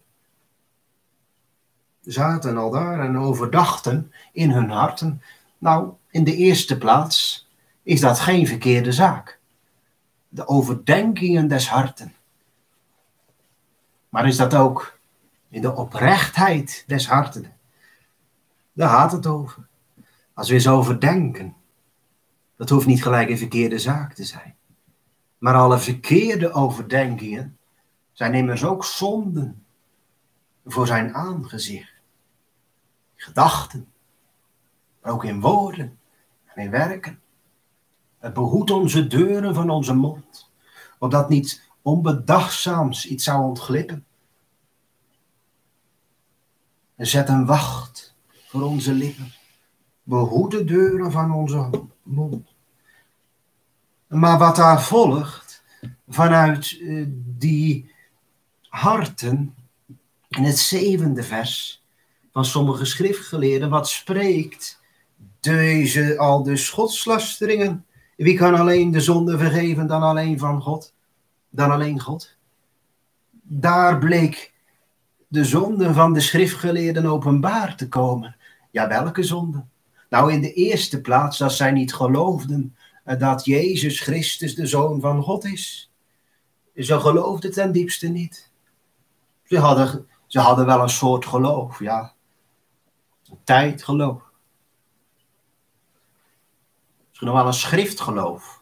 zaten al daar en overdachten in hun harten. Nou, in de eerste plaats is dat geen verkeerde zaak. De overdenkingen des harten. Maar is dat ook in de oprechtheid des harten? Daar gaat het over. Als we eens overdenken, dat hoeft niet gelijk een verkeerde zaak te zijn. Maar alle verkeerde overdenkingen zijn immers ook zonden voor zijn aangezicht. Gedachten, maar ook in woorden en in werken. Het behoedt onze deuren van onze mond, opdat niet onbedachtzaams iets zou ontglippen. En zet een wacht voor onze lippen. Behoed de deuren van onze mond. Maar wat daar volgt, vanuit die harten, in het 7e vers van sommige schriftgeleerden, wat spreekt deze al de godslasteringen? Wie kan alleen de zonde vergeven dan alleen van God? Dan alleen God. Daar bleek de zonde van de schriftgeleerden openbaar te komen. Ja, welke zonde? Nou, in de eerste plaats dat zij niet geloofden dat Jezus Christus de Zoon van God is. Ze geloofden ten diepste niet. Ze hadden wel een soort geloof, ja. Een tijdgeloof. Misschien nog wel een schriftgeloof.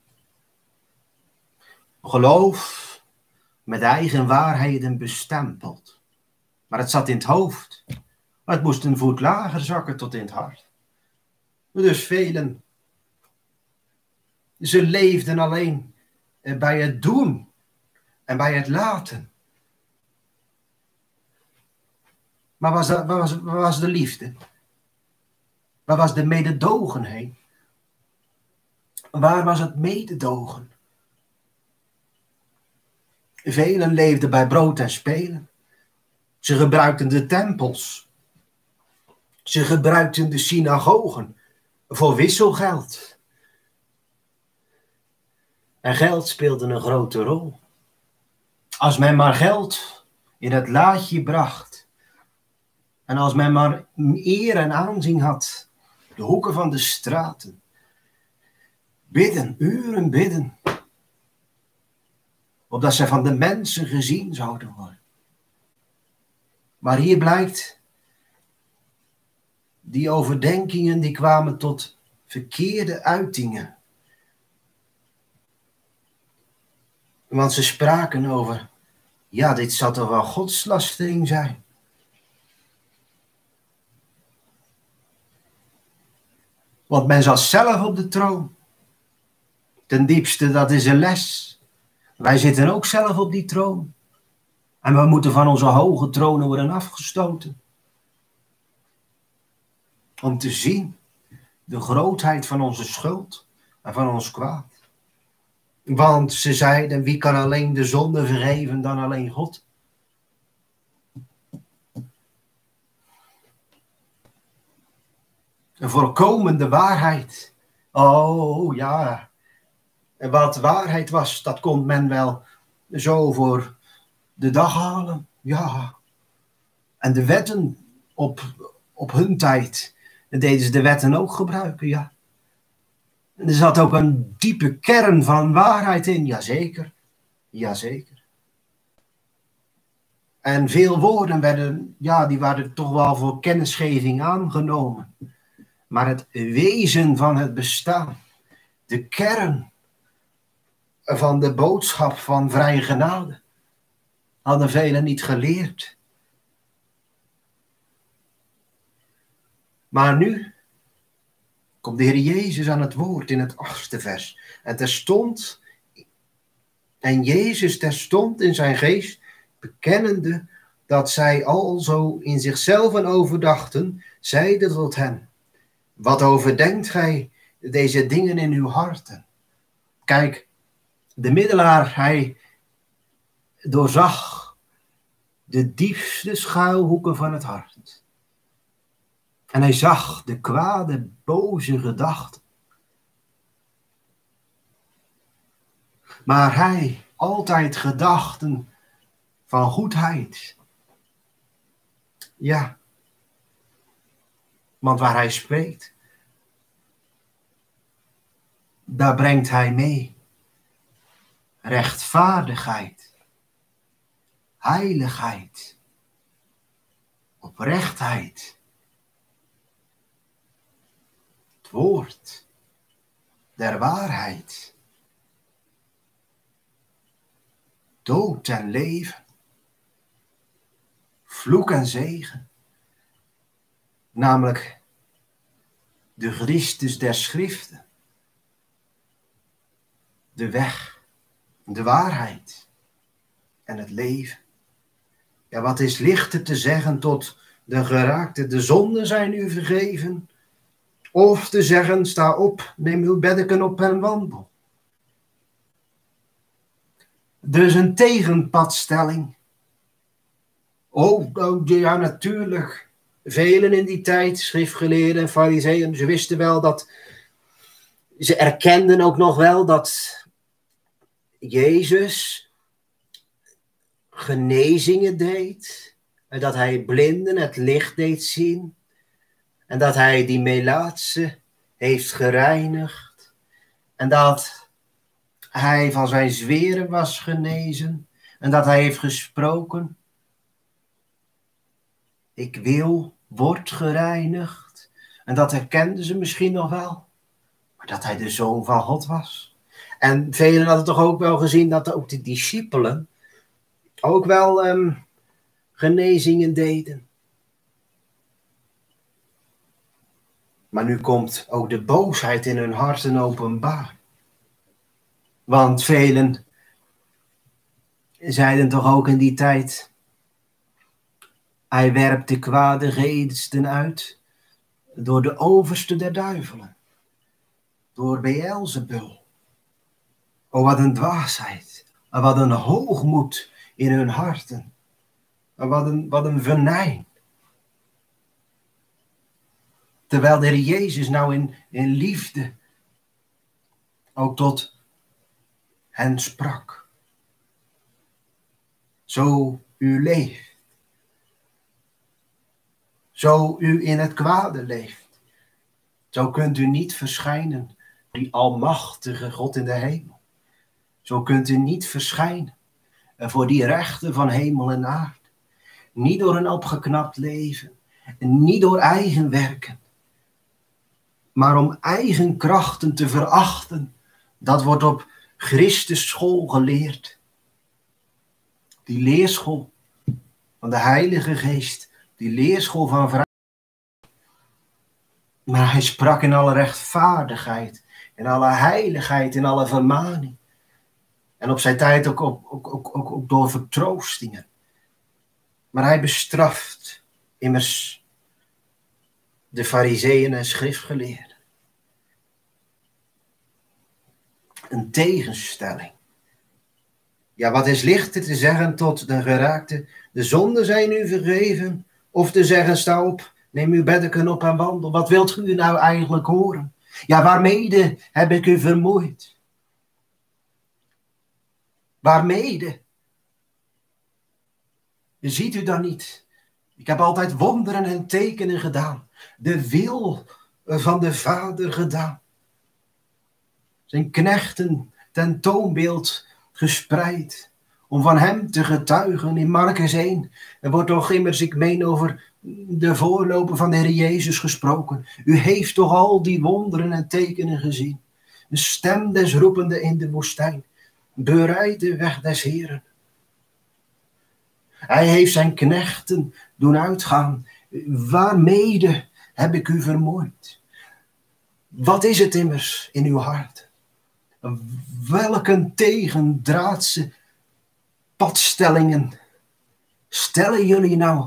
Een geloof met eigen waarheden bestempeld. Maar het zat in het hoofd. Maar het moest een voet lager zakken tot in het hart. Dus velen, ze leefden alleen bij het doen en bij het laten. Maar waar was de liefde? Waar was de mededogenheid? Waar was het mededogen? Velen leefden bij brood en spelen. Ze gebruikten de tempels. Ze gebruikten de synagogen voor wisselgeld. En geld speelde een grote rol. Als men maar geld in het laadje bracht. En als men maar eer en aanzien had. De hoeken van de straten. Bidden, uren bidden. Opdat zij van de mensen gezien zouden worden. Maar hier blijkt, die overdenkingen die kwamen tot verkeerde uitingen. Want ze spraken over, ja, dit zal toch wel godslastering zijn. Want men zat zelf op de troon. Ten diepste, dat is een les. Wij zitten ook zelf op die troon. En we moeten van onze hoge tronen worden afgestoten. Om te zien de grootheid van onze schuld en van ons kwaad. Want ze zeiden, wie kan alleen de zonde vergeven dan alleen God? Een volkomende waarheid. Oh ja. En wat waarheid was, dat kon men wel zo voor de dag halen. Ja. En de wetten op hun tijd deden ze de wetten ook gebruiken, ja. Er zat ook een diepe kern van waarheid in, jazeker. Jazeker. En veel woorden die waren toch wel voor kennisgeving aangenomen. Maar het wezen van het bestaan, de kern van de boodschap van vrije genade, hadden velen niet geleerd. Maar nu komt de Heer Jezus aan het woord in het 8e vers. En Jezus terstond in zijn geest, bekennende dat zij alzo in zichzelf overdachten, zeide tot hen: wat overdenkt gij deze dingen in uw harten? Kijk, de middelaar, hij doorzag de diepste schuilhoeken van het hart. En hij zag de kwade, boze gedachten. Maar hij altijd gedachten van goedheid. Ja. Want waar hij spreekt, daar brengt hij mee rechtvaardigheid, heiligheid, oprechtheid. Het woord der waarheid. Dood en leven. Vloek en zegen. Namelijk de Christus der Schriften. De weg, de waarheid en het leven. Ja, wat is lichter te zeggen tot de geraakte? De zonden zijn u vergeven. Of te zeggen, sta op, neem uw beddeken op en wandel. Dus een tegenpadstelling. Ja, natuurlijk. Velen in die tijd, schriftgeleerden en farizeeën, ze wisten wel dat, ze erkenden ook nog wel dat Jezus genezingen deed. En dat hij blinden het licht deed zien. En dat hij die melaatse heeft gereinigd. En dat hij van zijn zweren was genezen. En dat hij heeft gesproken: ik wil, word gereinigd. En dat herkenden ze misschien nog wel. Maar dat hij de Zoon van God was. En velen hadden toch ook wel gezien dat ook de discipelen ook wel genezingen deden. Maar nu komt ook de boosheid in hun harten openbaar. Want velen zeiden toch ook in die tijd: hij werpt de kwade geesten uit door de overste der duivelen. Door Beelzebul. Oh, wat een dwaasheid. En wat een hoogmoed in hun harten. En wat een venijn. Terwijl de Heer Jezus nou in liefde ook tot hen sprak. Zo u leeft. Zo u in het kwade leeft. Zo kunt u niet verschijnen, die almachtige God in de hemel. Zo kunt u niet verschijnen voor die rechten van hemel en aarde. Niet door een opgeknapt leven. Niet door eigen werken. Maar om eigen krachten te verachten. Dat wordt op Christus school geleerd. Die leerschool van de Heilige Geest. Die leerschool van vrijheid. Maar hij sprak in alle rechtvaardigheid. In alle heiligheid. In alle vermaning. En op zijn tijd ook door vertroostingen. Maar hij bestraft immers de farizeeën en schriftgeleerden. Een tegenstelling. Ja, wat is lichter te zeggen tot de geraakte: de zonden zijn u vergeven. Of te zeggen, sta op, neem uw beddeken op en wandel. Wat wilt u nou eigenlijk horen? Ja, waarmede heb ik u vermoeid? Waarmede? Ziet u dan niet? Ik heb altijd wonderen en tekenen gedaan. De wil van de Vader gedaan. zijn knechten ten toonbeeld gespreid, om van hem te getuigen in Markus 1. Er wordt toch immers, ik meen, over de voorloper van de Heer Jezus gesproken. U heeft toch al die wonderen en tekenen gezien. De stem des roepende in de woestijn. Bereid de weg des Heeren. Hij heeft zijn knechten doen uitgaan. Waarmede heb ik u vermoeid? Wat is het immers in uw hart? Welke tegendraadse padstellingen stellen jullie nou?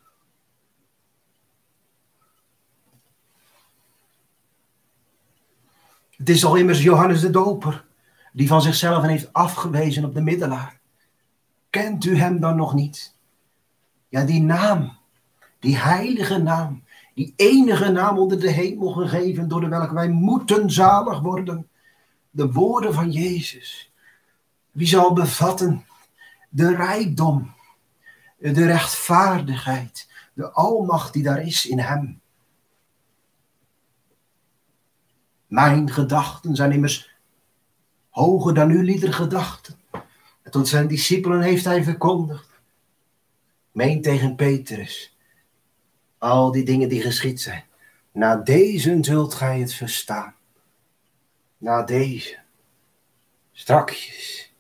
Het is toch immers Johannes de Doper die van zichzelf heeft afgewezen op de middelaar. Kent u hem dan nog niet? Ja, die naam, die heilige naam, die enige naam onder de hemel gegeven, door de welke wij moeten zalig worden. De woorden van Jezus. Wie zal bevatten de rijkdom, de rechtvaardigheid, de almacht die daar is in hem. Mijn gedachten zijn immers hoger dan uw lieder gedachten. En tot zijn discipelen heeft hij verkondigd. Meen tegen Petrus. Al die dingen die geschied zijn. Na deze zult gij het verstaan. Na deze. Strakjes.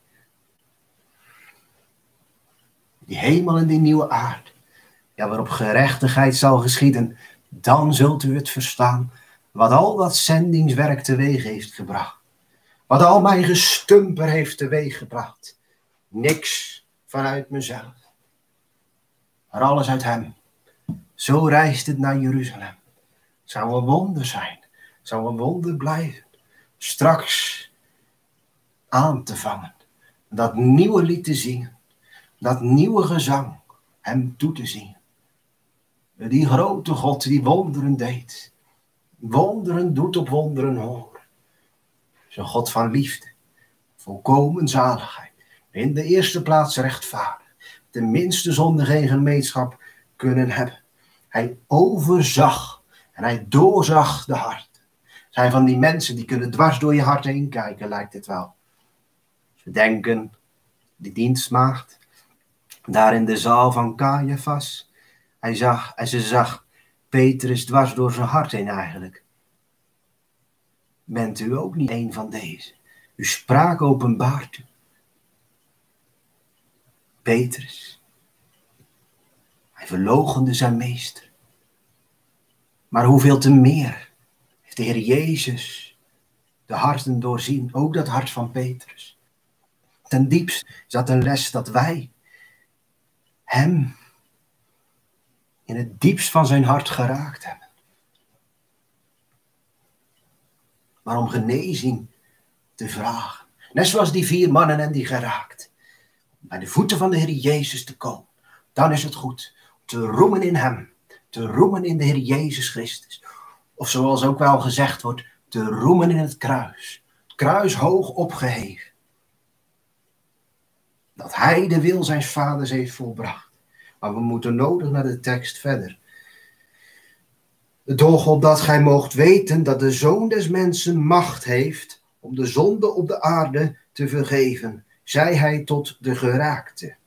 Die hemel en die nieuwe aarde. Ja, waarop gerechtigheid zal geschieden. Dan zult u het verstaan. Wat al dat zendingswerk teweeg heeft gebracht. Wat al mijn gestumper heeft teweeg gebracht. Niks vanuit mezelf. Maar alles uit hem. Zo reist het naar Jeruzalem. Zou een wonder zijn. Zou een wonder blijven. Straks aan te vangen. Dat nieuwe lied te zingen. Dat nieuwe gezang. Hem toe te zingen. Die grote God die wonderen deed. Wonderen doet op wonderen horen. Zo'n God van liefde. Volkomen zaligheid. In de eerste plaats rechtvaardig. De minste zonde geen gemeenschap kunnen hebben. Hij overzag en hij doorzag de hart. Zijn van die mensen die kunnen dwars door je hart heen kijken, lijkt het wel. Ze denken, die dienstmaagd, daar in de zaal van Caiaphas, ze zag Petrus dwars door zijn hart heen eigenlijk. Bent u ook niet een van deze? Uw spraak openbaart u. Petrus. Hij verloochende zijn meester. Maar hoeveel te meer heeft de Heer Jezus de harten doorzien. Ook dat hart van Petrus. Ten diepste is dat een les dat wij hem in het diepst van zijn hart geraakt hebben. Maar om genezing te vragen. Net zoals die 4 mannen en die geraakt. Bij de voeten van de Heer Jezus te komen. Dan is het goed. Te roemen in hem. Te roemen in de Heer Jezus Christus. Of zoals ook wel gezegd wordt. Te roemen in het kruis. Het kruis hoog opgeheven. Dat hij de wil zijns vaders heeft volbracht. Maar we moeten nodig naar de tekst verder. Doch opdat gij moogt weten dat de Zoon des Mensen macht heeft om de zonde op de aarde te vergeven, zei hij tot de geraakte.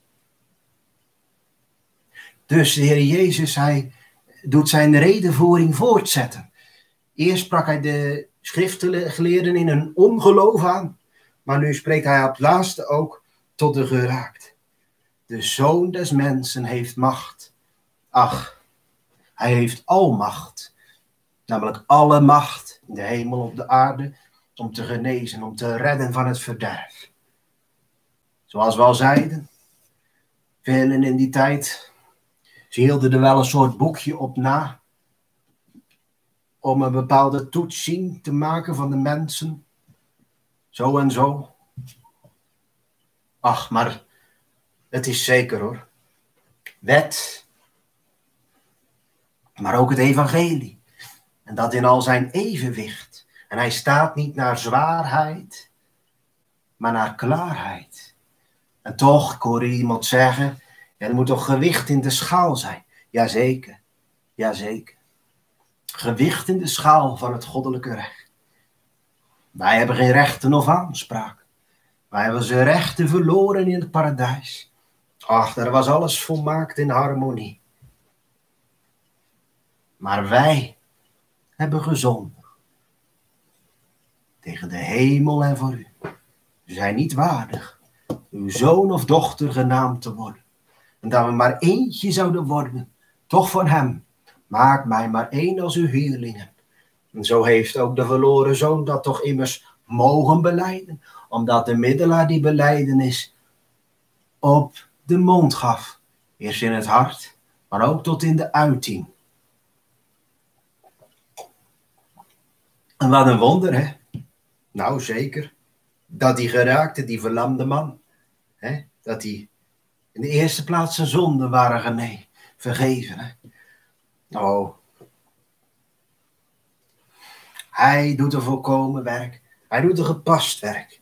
Dus de Heer Jezus, hij doet zijn redevoering voortzetten. Eerst sprak hij de schriftgeleerden in een ongeloof aan, maar nu spreekt hij op het laatste ook tot de geraakte. De Zoon des Mensen heeft macht. Ach, hij heeft almacht. Namelijk alle macht in de hemel op de aarde. Om te genezen, om te redden van het verderf. Zoals we al zeiden. Velen in die tijd. Ze hielden er wel een soort boekje op na. Om een bepaalde toetsing te maken van de mensen. Zo en zo. Ach, maar het is zeker hoor. Wet. Maar ook het evangelie. En dat in al zijn evenwicht. En hij staat niet naar zwaarheid. Maar naar klaarheid. En toch, ik hoorde iemand zeggen. Ja, er moet toch gewicht in de schaal zijn. Jazeker. Jazeker. Gewicht in de schaal van het goddelijke recht. Wij hebben geen rechten of aanspraak. Wij hebben onze rechten verloren in het paradijs. Ach, daar was alles volmaakt in harmonie. Maar wij hebben gezondigd tegen de hemel en voor u. We zijn niet waardig uw zoon of dochter genaamd te worden. En dat we maar eentje zouden worden, toch van hem. Maak mij maar één als uw huurlingen. En zo heeft ook de verloren zoon dat toch immers mogen belijden, omdat de middelaar die belijdenis op de mond gaf. Eerst in het hart, maar ook tot in de uiting. En wat een wonder, hè? Nou, zeker. Dat die geraakte, die verlamde man, hè? Dat die in de eerste plaats zijn zonden waren vergeven, hè? Oh. Hij doet een volkomen werk. Hij doet een gepast werk.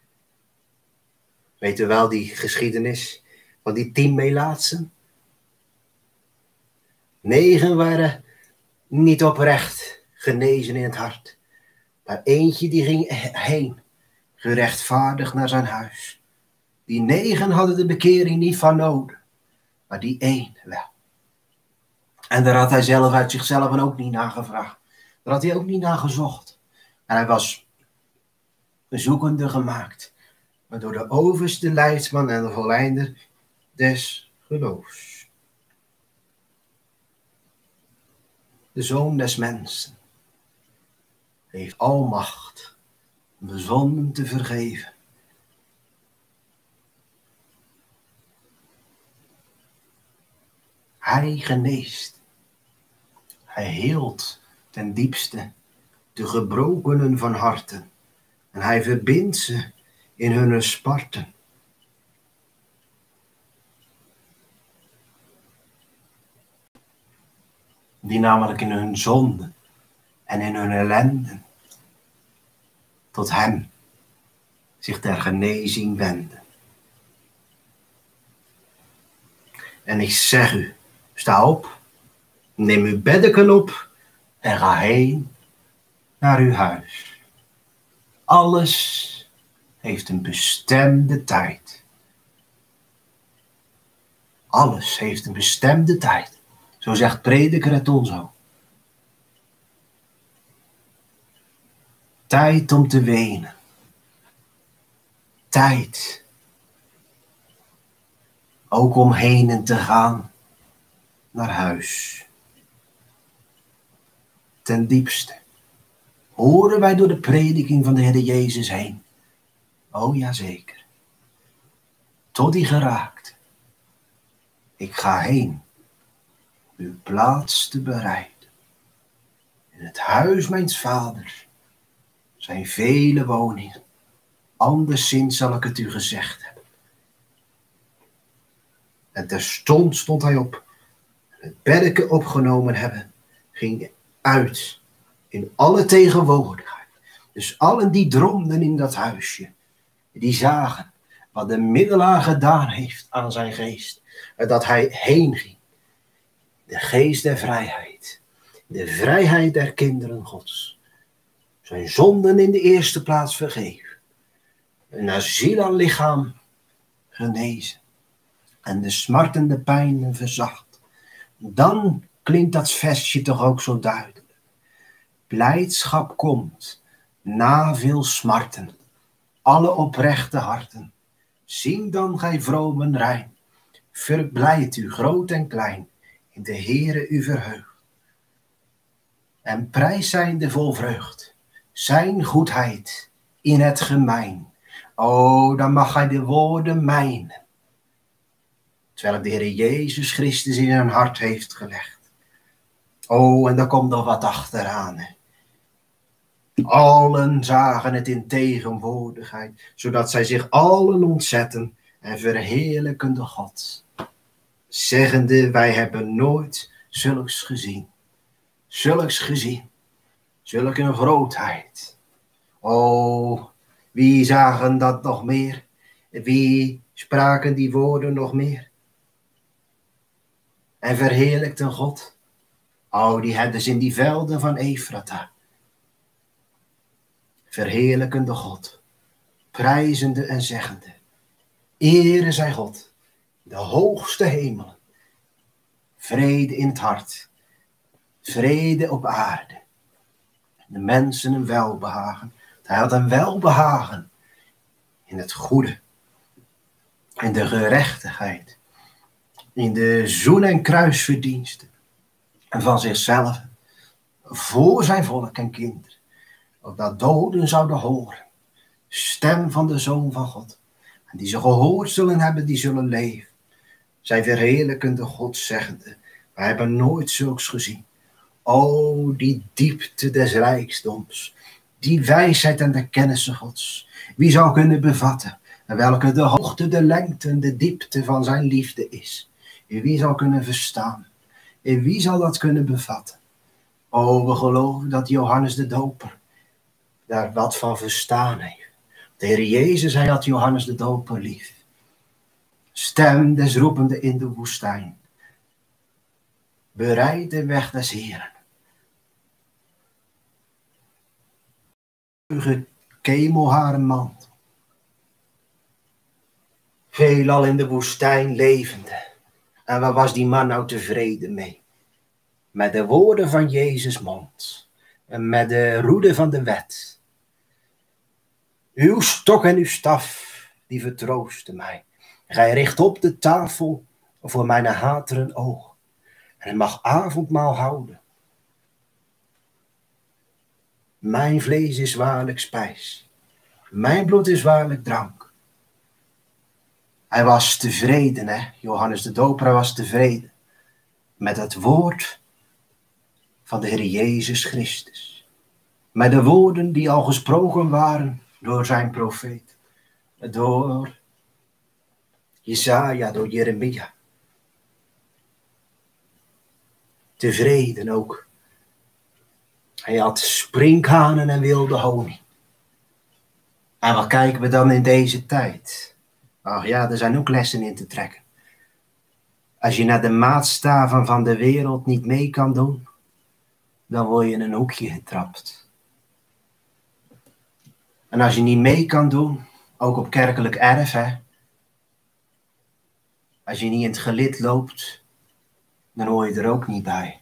Weet u wel die geschiedenis van die 10 melaatsen? 9 waren niet oprecht genezen in het hart. Maar eentje die ging heen, gerechtvaardigd naar zijn huis. Die 9 hadden de bekering niet van nodig, maar die 1 wel. En daar had hij zelf uit zichzelf ook niet naar gevraagd. Daar had hij ook niet naar gezocht. En hij was een zoekende gemaakt, maar door de overste leidsman en de volleinder des geloofs. De Zoon des mensen heeft almacht om de zonden te vergeven. Hij geneest. Hij heelt ten diepste de gebrokenen van harten. En hij verbindt ze in hun sparten. Die namelijk in hun zonden en in hun ellenden tot hem zich ter genezing wenden. En ik zeg u, sta op, neem uw beddeken op en ga heen naar uw huis. Alles heeft een bestemde tijd. Alles heeft een bestemde tijd. Zo zegt Prediker het ons ook. Tijd om te wenen. Tijd. Ook om heen en te gaan naar huis. Ten diepste horen wij door de prediking van de Heer Jezus heen. Oh ja, zeker. Tot die geraakt. Ik ga heen. Uw plaats te bereiden. In het huis mijns vaders zijn vele woningen. Anderszins zal ik het u gezegd hebben. En terstond stond hij op. Het beddeken opgenomen hebben. Ging uit. In alle tegenwoordigheid. Dus allen die dromden in dat huisje. Die zagen wat de middelaar gedaan heeft aan zijn geest. En dat hij heen ging. De geest der vrijheid. De vrijheid der kinderen Gods. Zijn zonden in de eerste plaats vergeven. En naar ziel en lichaam genezen. En de smartende pijnen verzacht. Dan klinkt dat versje toch ook zo duidelijk. Blijdschap komt na veel smarten. Alle oprechte harten. Zing dan gij vromen rein. Verblijd u groot en klein. In de Heere u verheugt. En prijs zijnde vol vreugd. Zijn goedheid in het gemeen. O, dan mag hij de woorden mijnen. Terwijl de Heer Jezus Christus in hun hart heeft gelegd. O, en daar komt nog wat achteraan. Hè. Allen zagen het in tegenwoordigheid. Zodat zij zich allen ontzetten en verheerlijken de God. Zeggende, wij hebben nooit zulks gezien. Zulks gezien. Zulk een grootheid. O, wie zagen dat nog meer? Wie spraken die woorden nog meer? En verheerlijkten God. O, die herders in die velden van Efrata. verheerlijkende God, prijzende en zeggende, Ere zij God, de hoogste hemelen, vrede in het hart, vrede op aarde, de mensen een welbehagen. Hij had een welbehagen in het goede, in de gerechtigheid, in de zoen- en kruisverdiensten en van zichzelf, voor zijn volk en kinderen, opdat doden zouden horen, stem van de Zoon van God, en die ze gehoord zullen hebben, die zullen leven. Zij verheerlijkende God zeggende, wij hebben nooit zulks gezien. O, die diepte des rijkdoms, die wijsheid en de kennissen Gods. Wie zou kunnen bevatten, en welke de hoogte, de lengte en de diepte van zijn liefde is? En wie zou kunnen verstaan? En wie zal dat kunnen bevatten? O, we geloven dat Johannes de Doper daar wat van verstaan heeft. De Heer Jezus, hij had Johannes de Doper lief. Stem des roepende in de woestijn. Bereid de weg des Heeren. Kemelharen mantel. Veelal in de woestijn levende. En waar was die man nou tevreden mee? Met de woorden van Jezus' mond. En met de roede van de wet. Uw stok en uw staf, die vertroosten mij. Gij richt op de tafel voor mijn hateren oog. En hij mag avondmaal houden. Mijn vlees is waarlijk spijs. Mijn bloed is waarlijk drank. Hij was tevreden, hè? Johannes de Doper was tevreden. Met het woord van de Heer Jezus Christus. Met de woorden die al gesproken waren door zijn profeet. Door Jesaja, door Jeremia. Tevreden ook. Hij had sprinkhanen en wilde honing. En wat kijken we dan in deze tijd? Ach ja, er zijn ook lessen in te trekken. Als je naar de maatstaven van de wereld niet mee kan doen, dan word je in een hoekje getrapt. En als je niet mee kan doen, ook op kerkelijk erf, hè. Als je niet in het gelid loopt, dan hoor je er ook niet bij.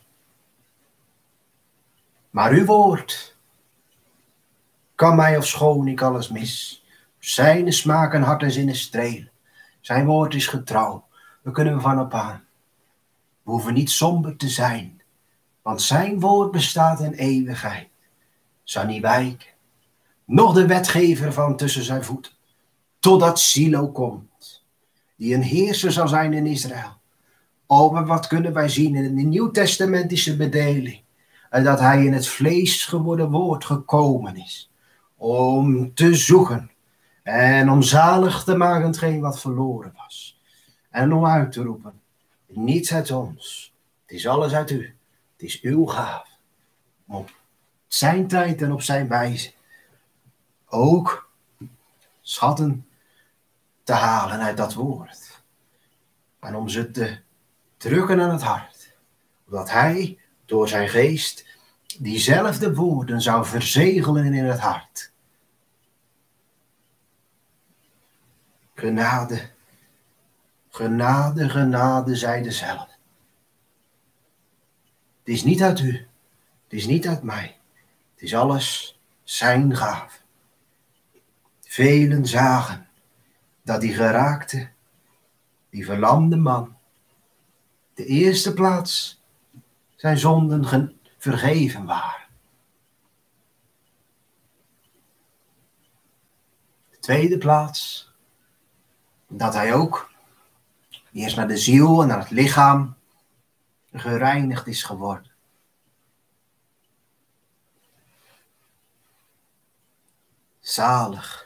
Maar uw woord kan mij of schoon ik alles mis. Zijn smaak en hart en zinnen strelen. Zijn woord is getrouw. We kunnen er van op aan. We hoeven niet somber te zijn. Want zijn woord bestaat in eeuwigheid. Zal niet wijken. Nog de wetgever van tussen zijn voeten. Totdat Silo komt. Die een heerser zal zijn in Israël. Oh, maar wat kunnen wij zien in de nieuwtestamentische bedeling. En dat hij in het vlees geworden woord gekomen is. Om te zoeken. En om zalig te maken hetgeen wat verloren was. En om uit te roepen. Niets uit ons. Het is alles uit u. Het is uw gaaf. Op zijn tijd en op zijn wijze. Ook schatten te halen uit dat woord. En om ze te drukken aan het hart. Omdat hij door zijn geest diezelfde woorden zou verzegelen in het hart. Genade, genade, genade, zij dezelfde. Het is niet uit u, het is niet uit mij. Het is alles zijn gaaf. Velen zagen dat die geraakte, die verlamde man, de eerste plaats zijn zonden vergeven waren. De tweede plaats, dat hij ook eerst naar de ziel en naar het lichaam gereinigd is geworden. Zalig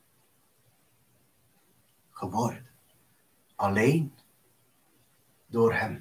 geworden. Alleen door hem.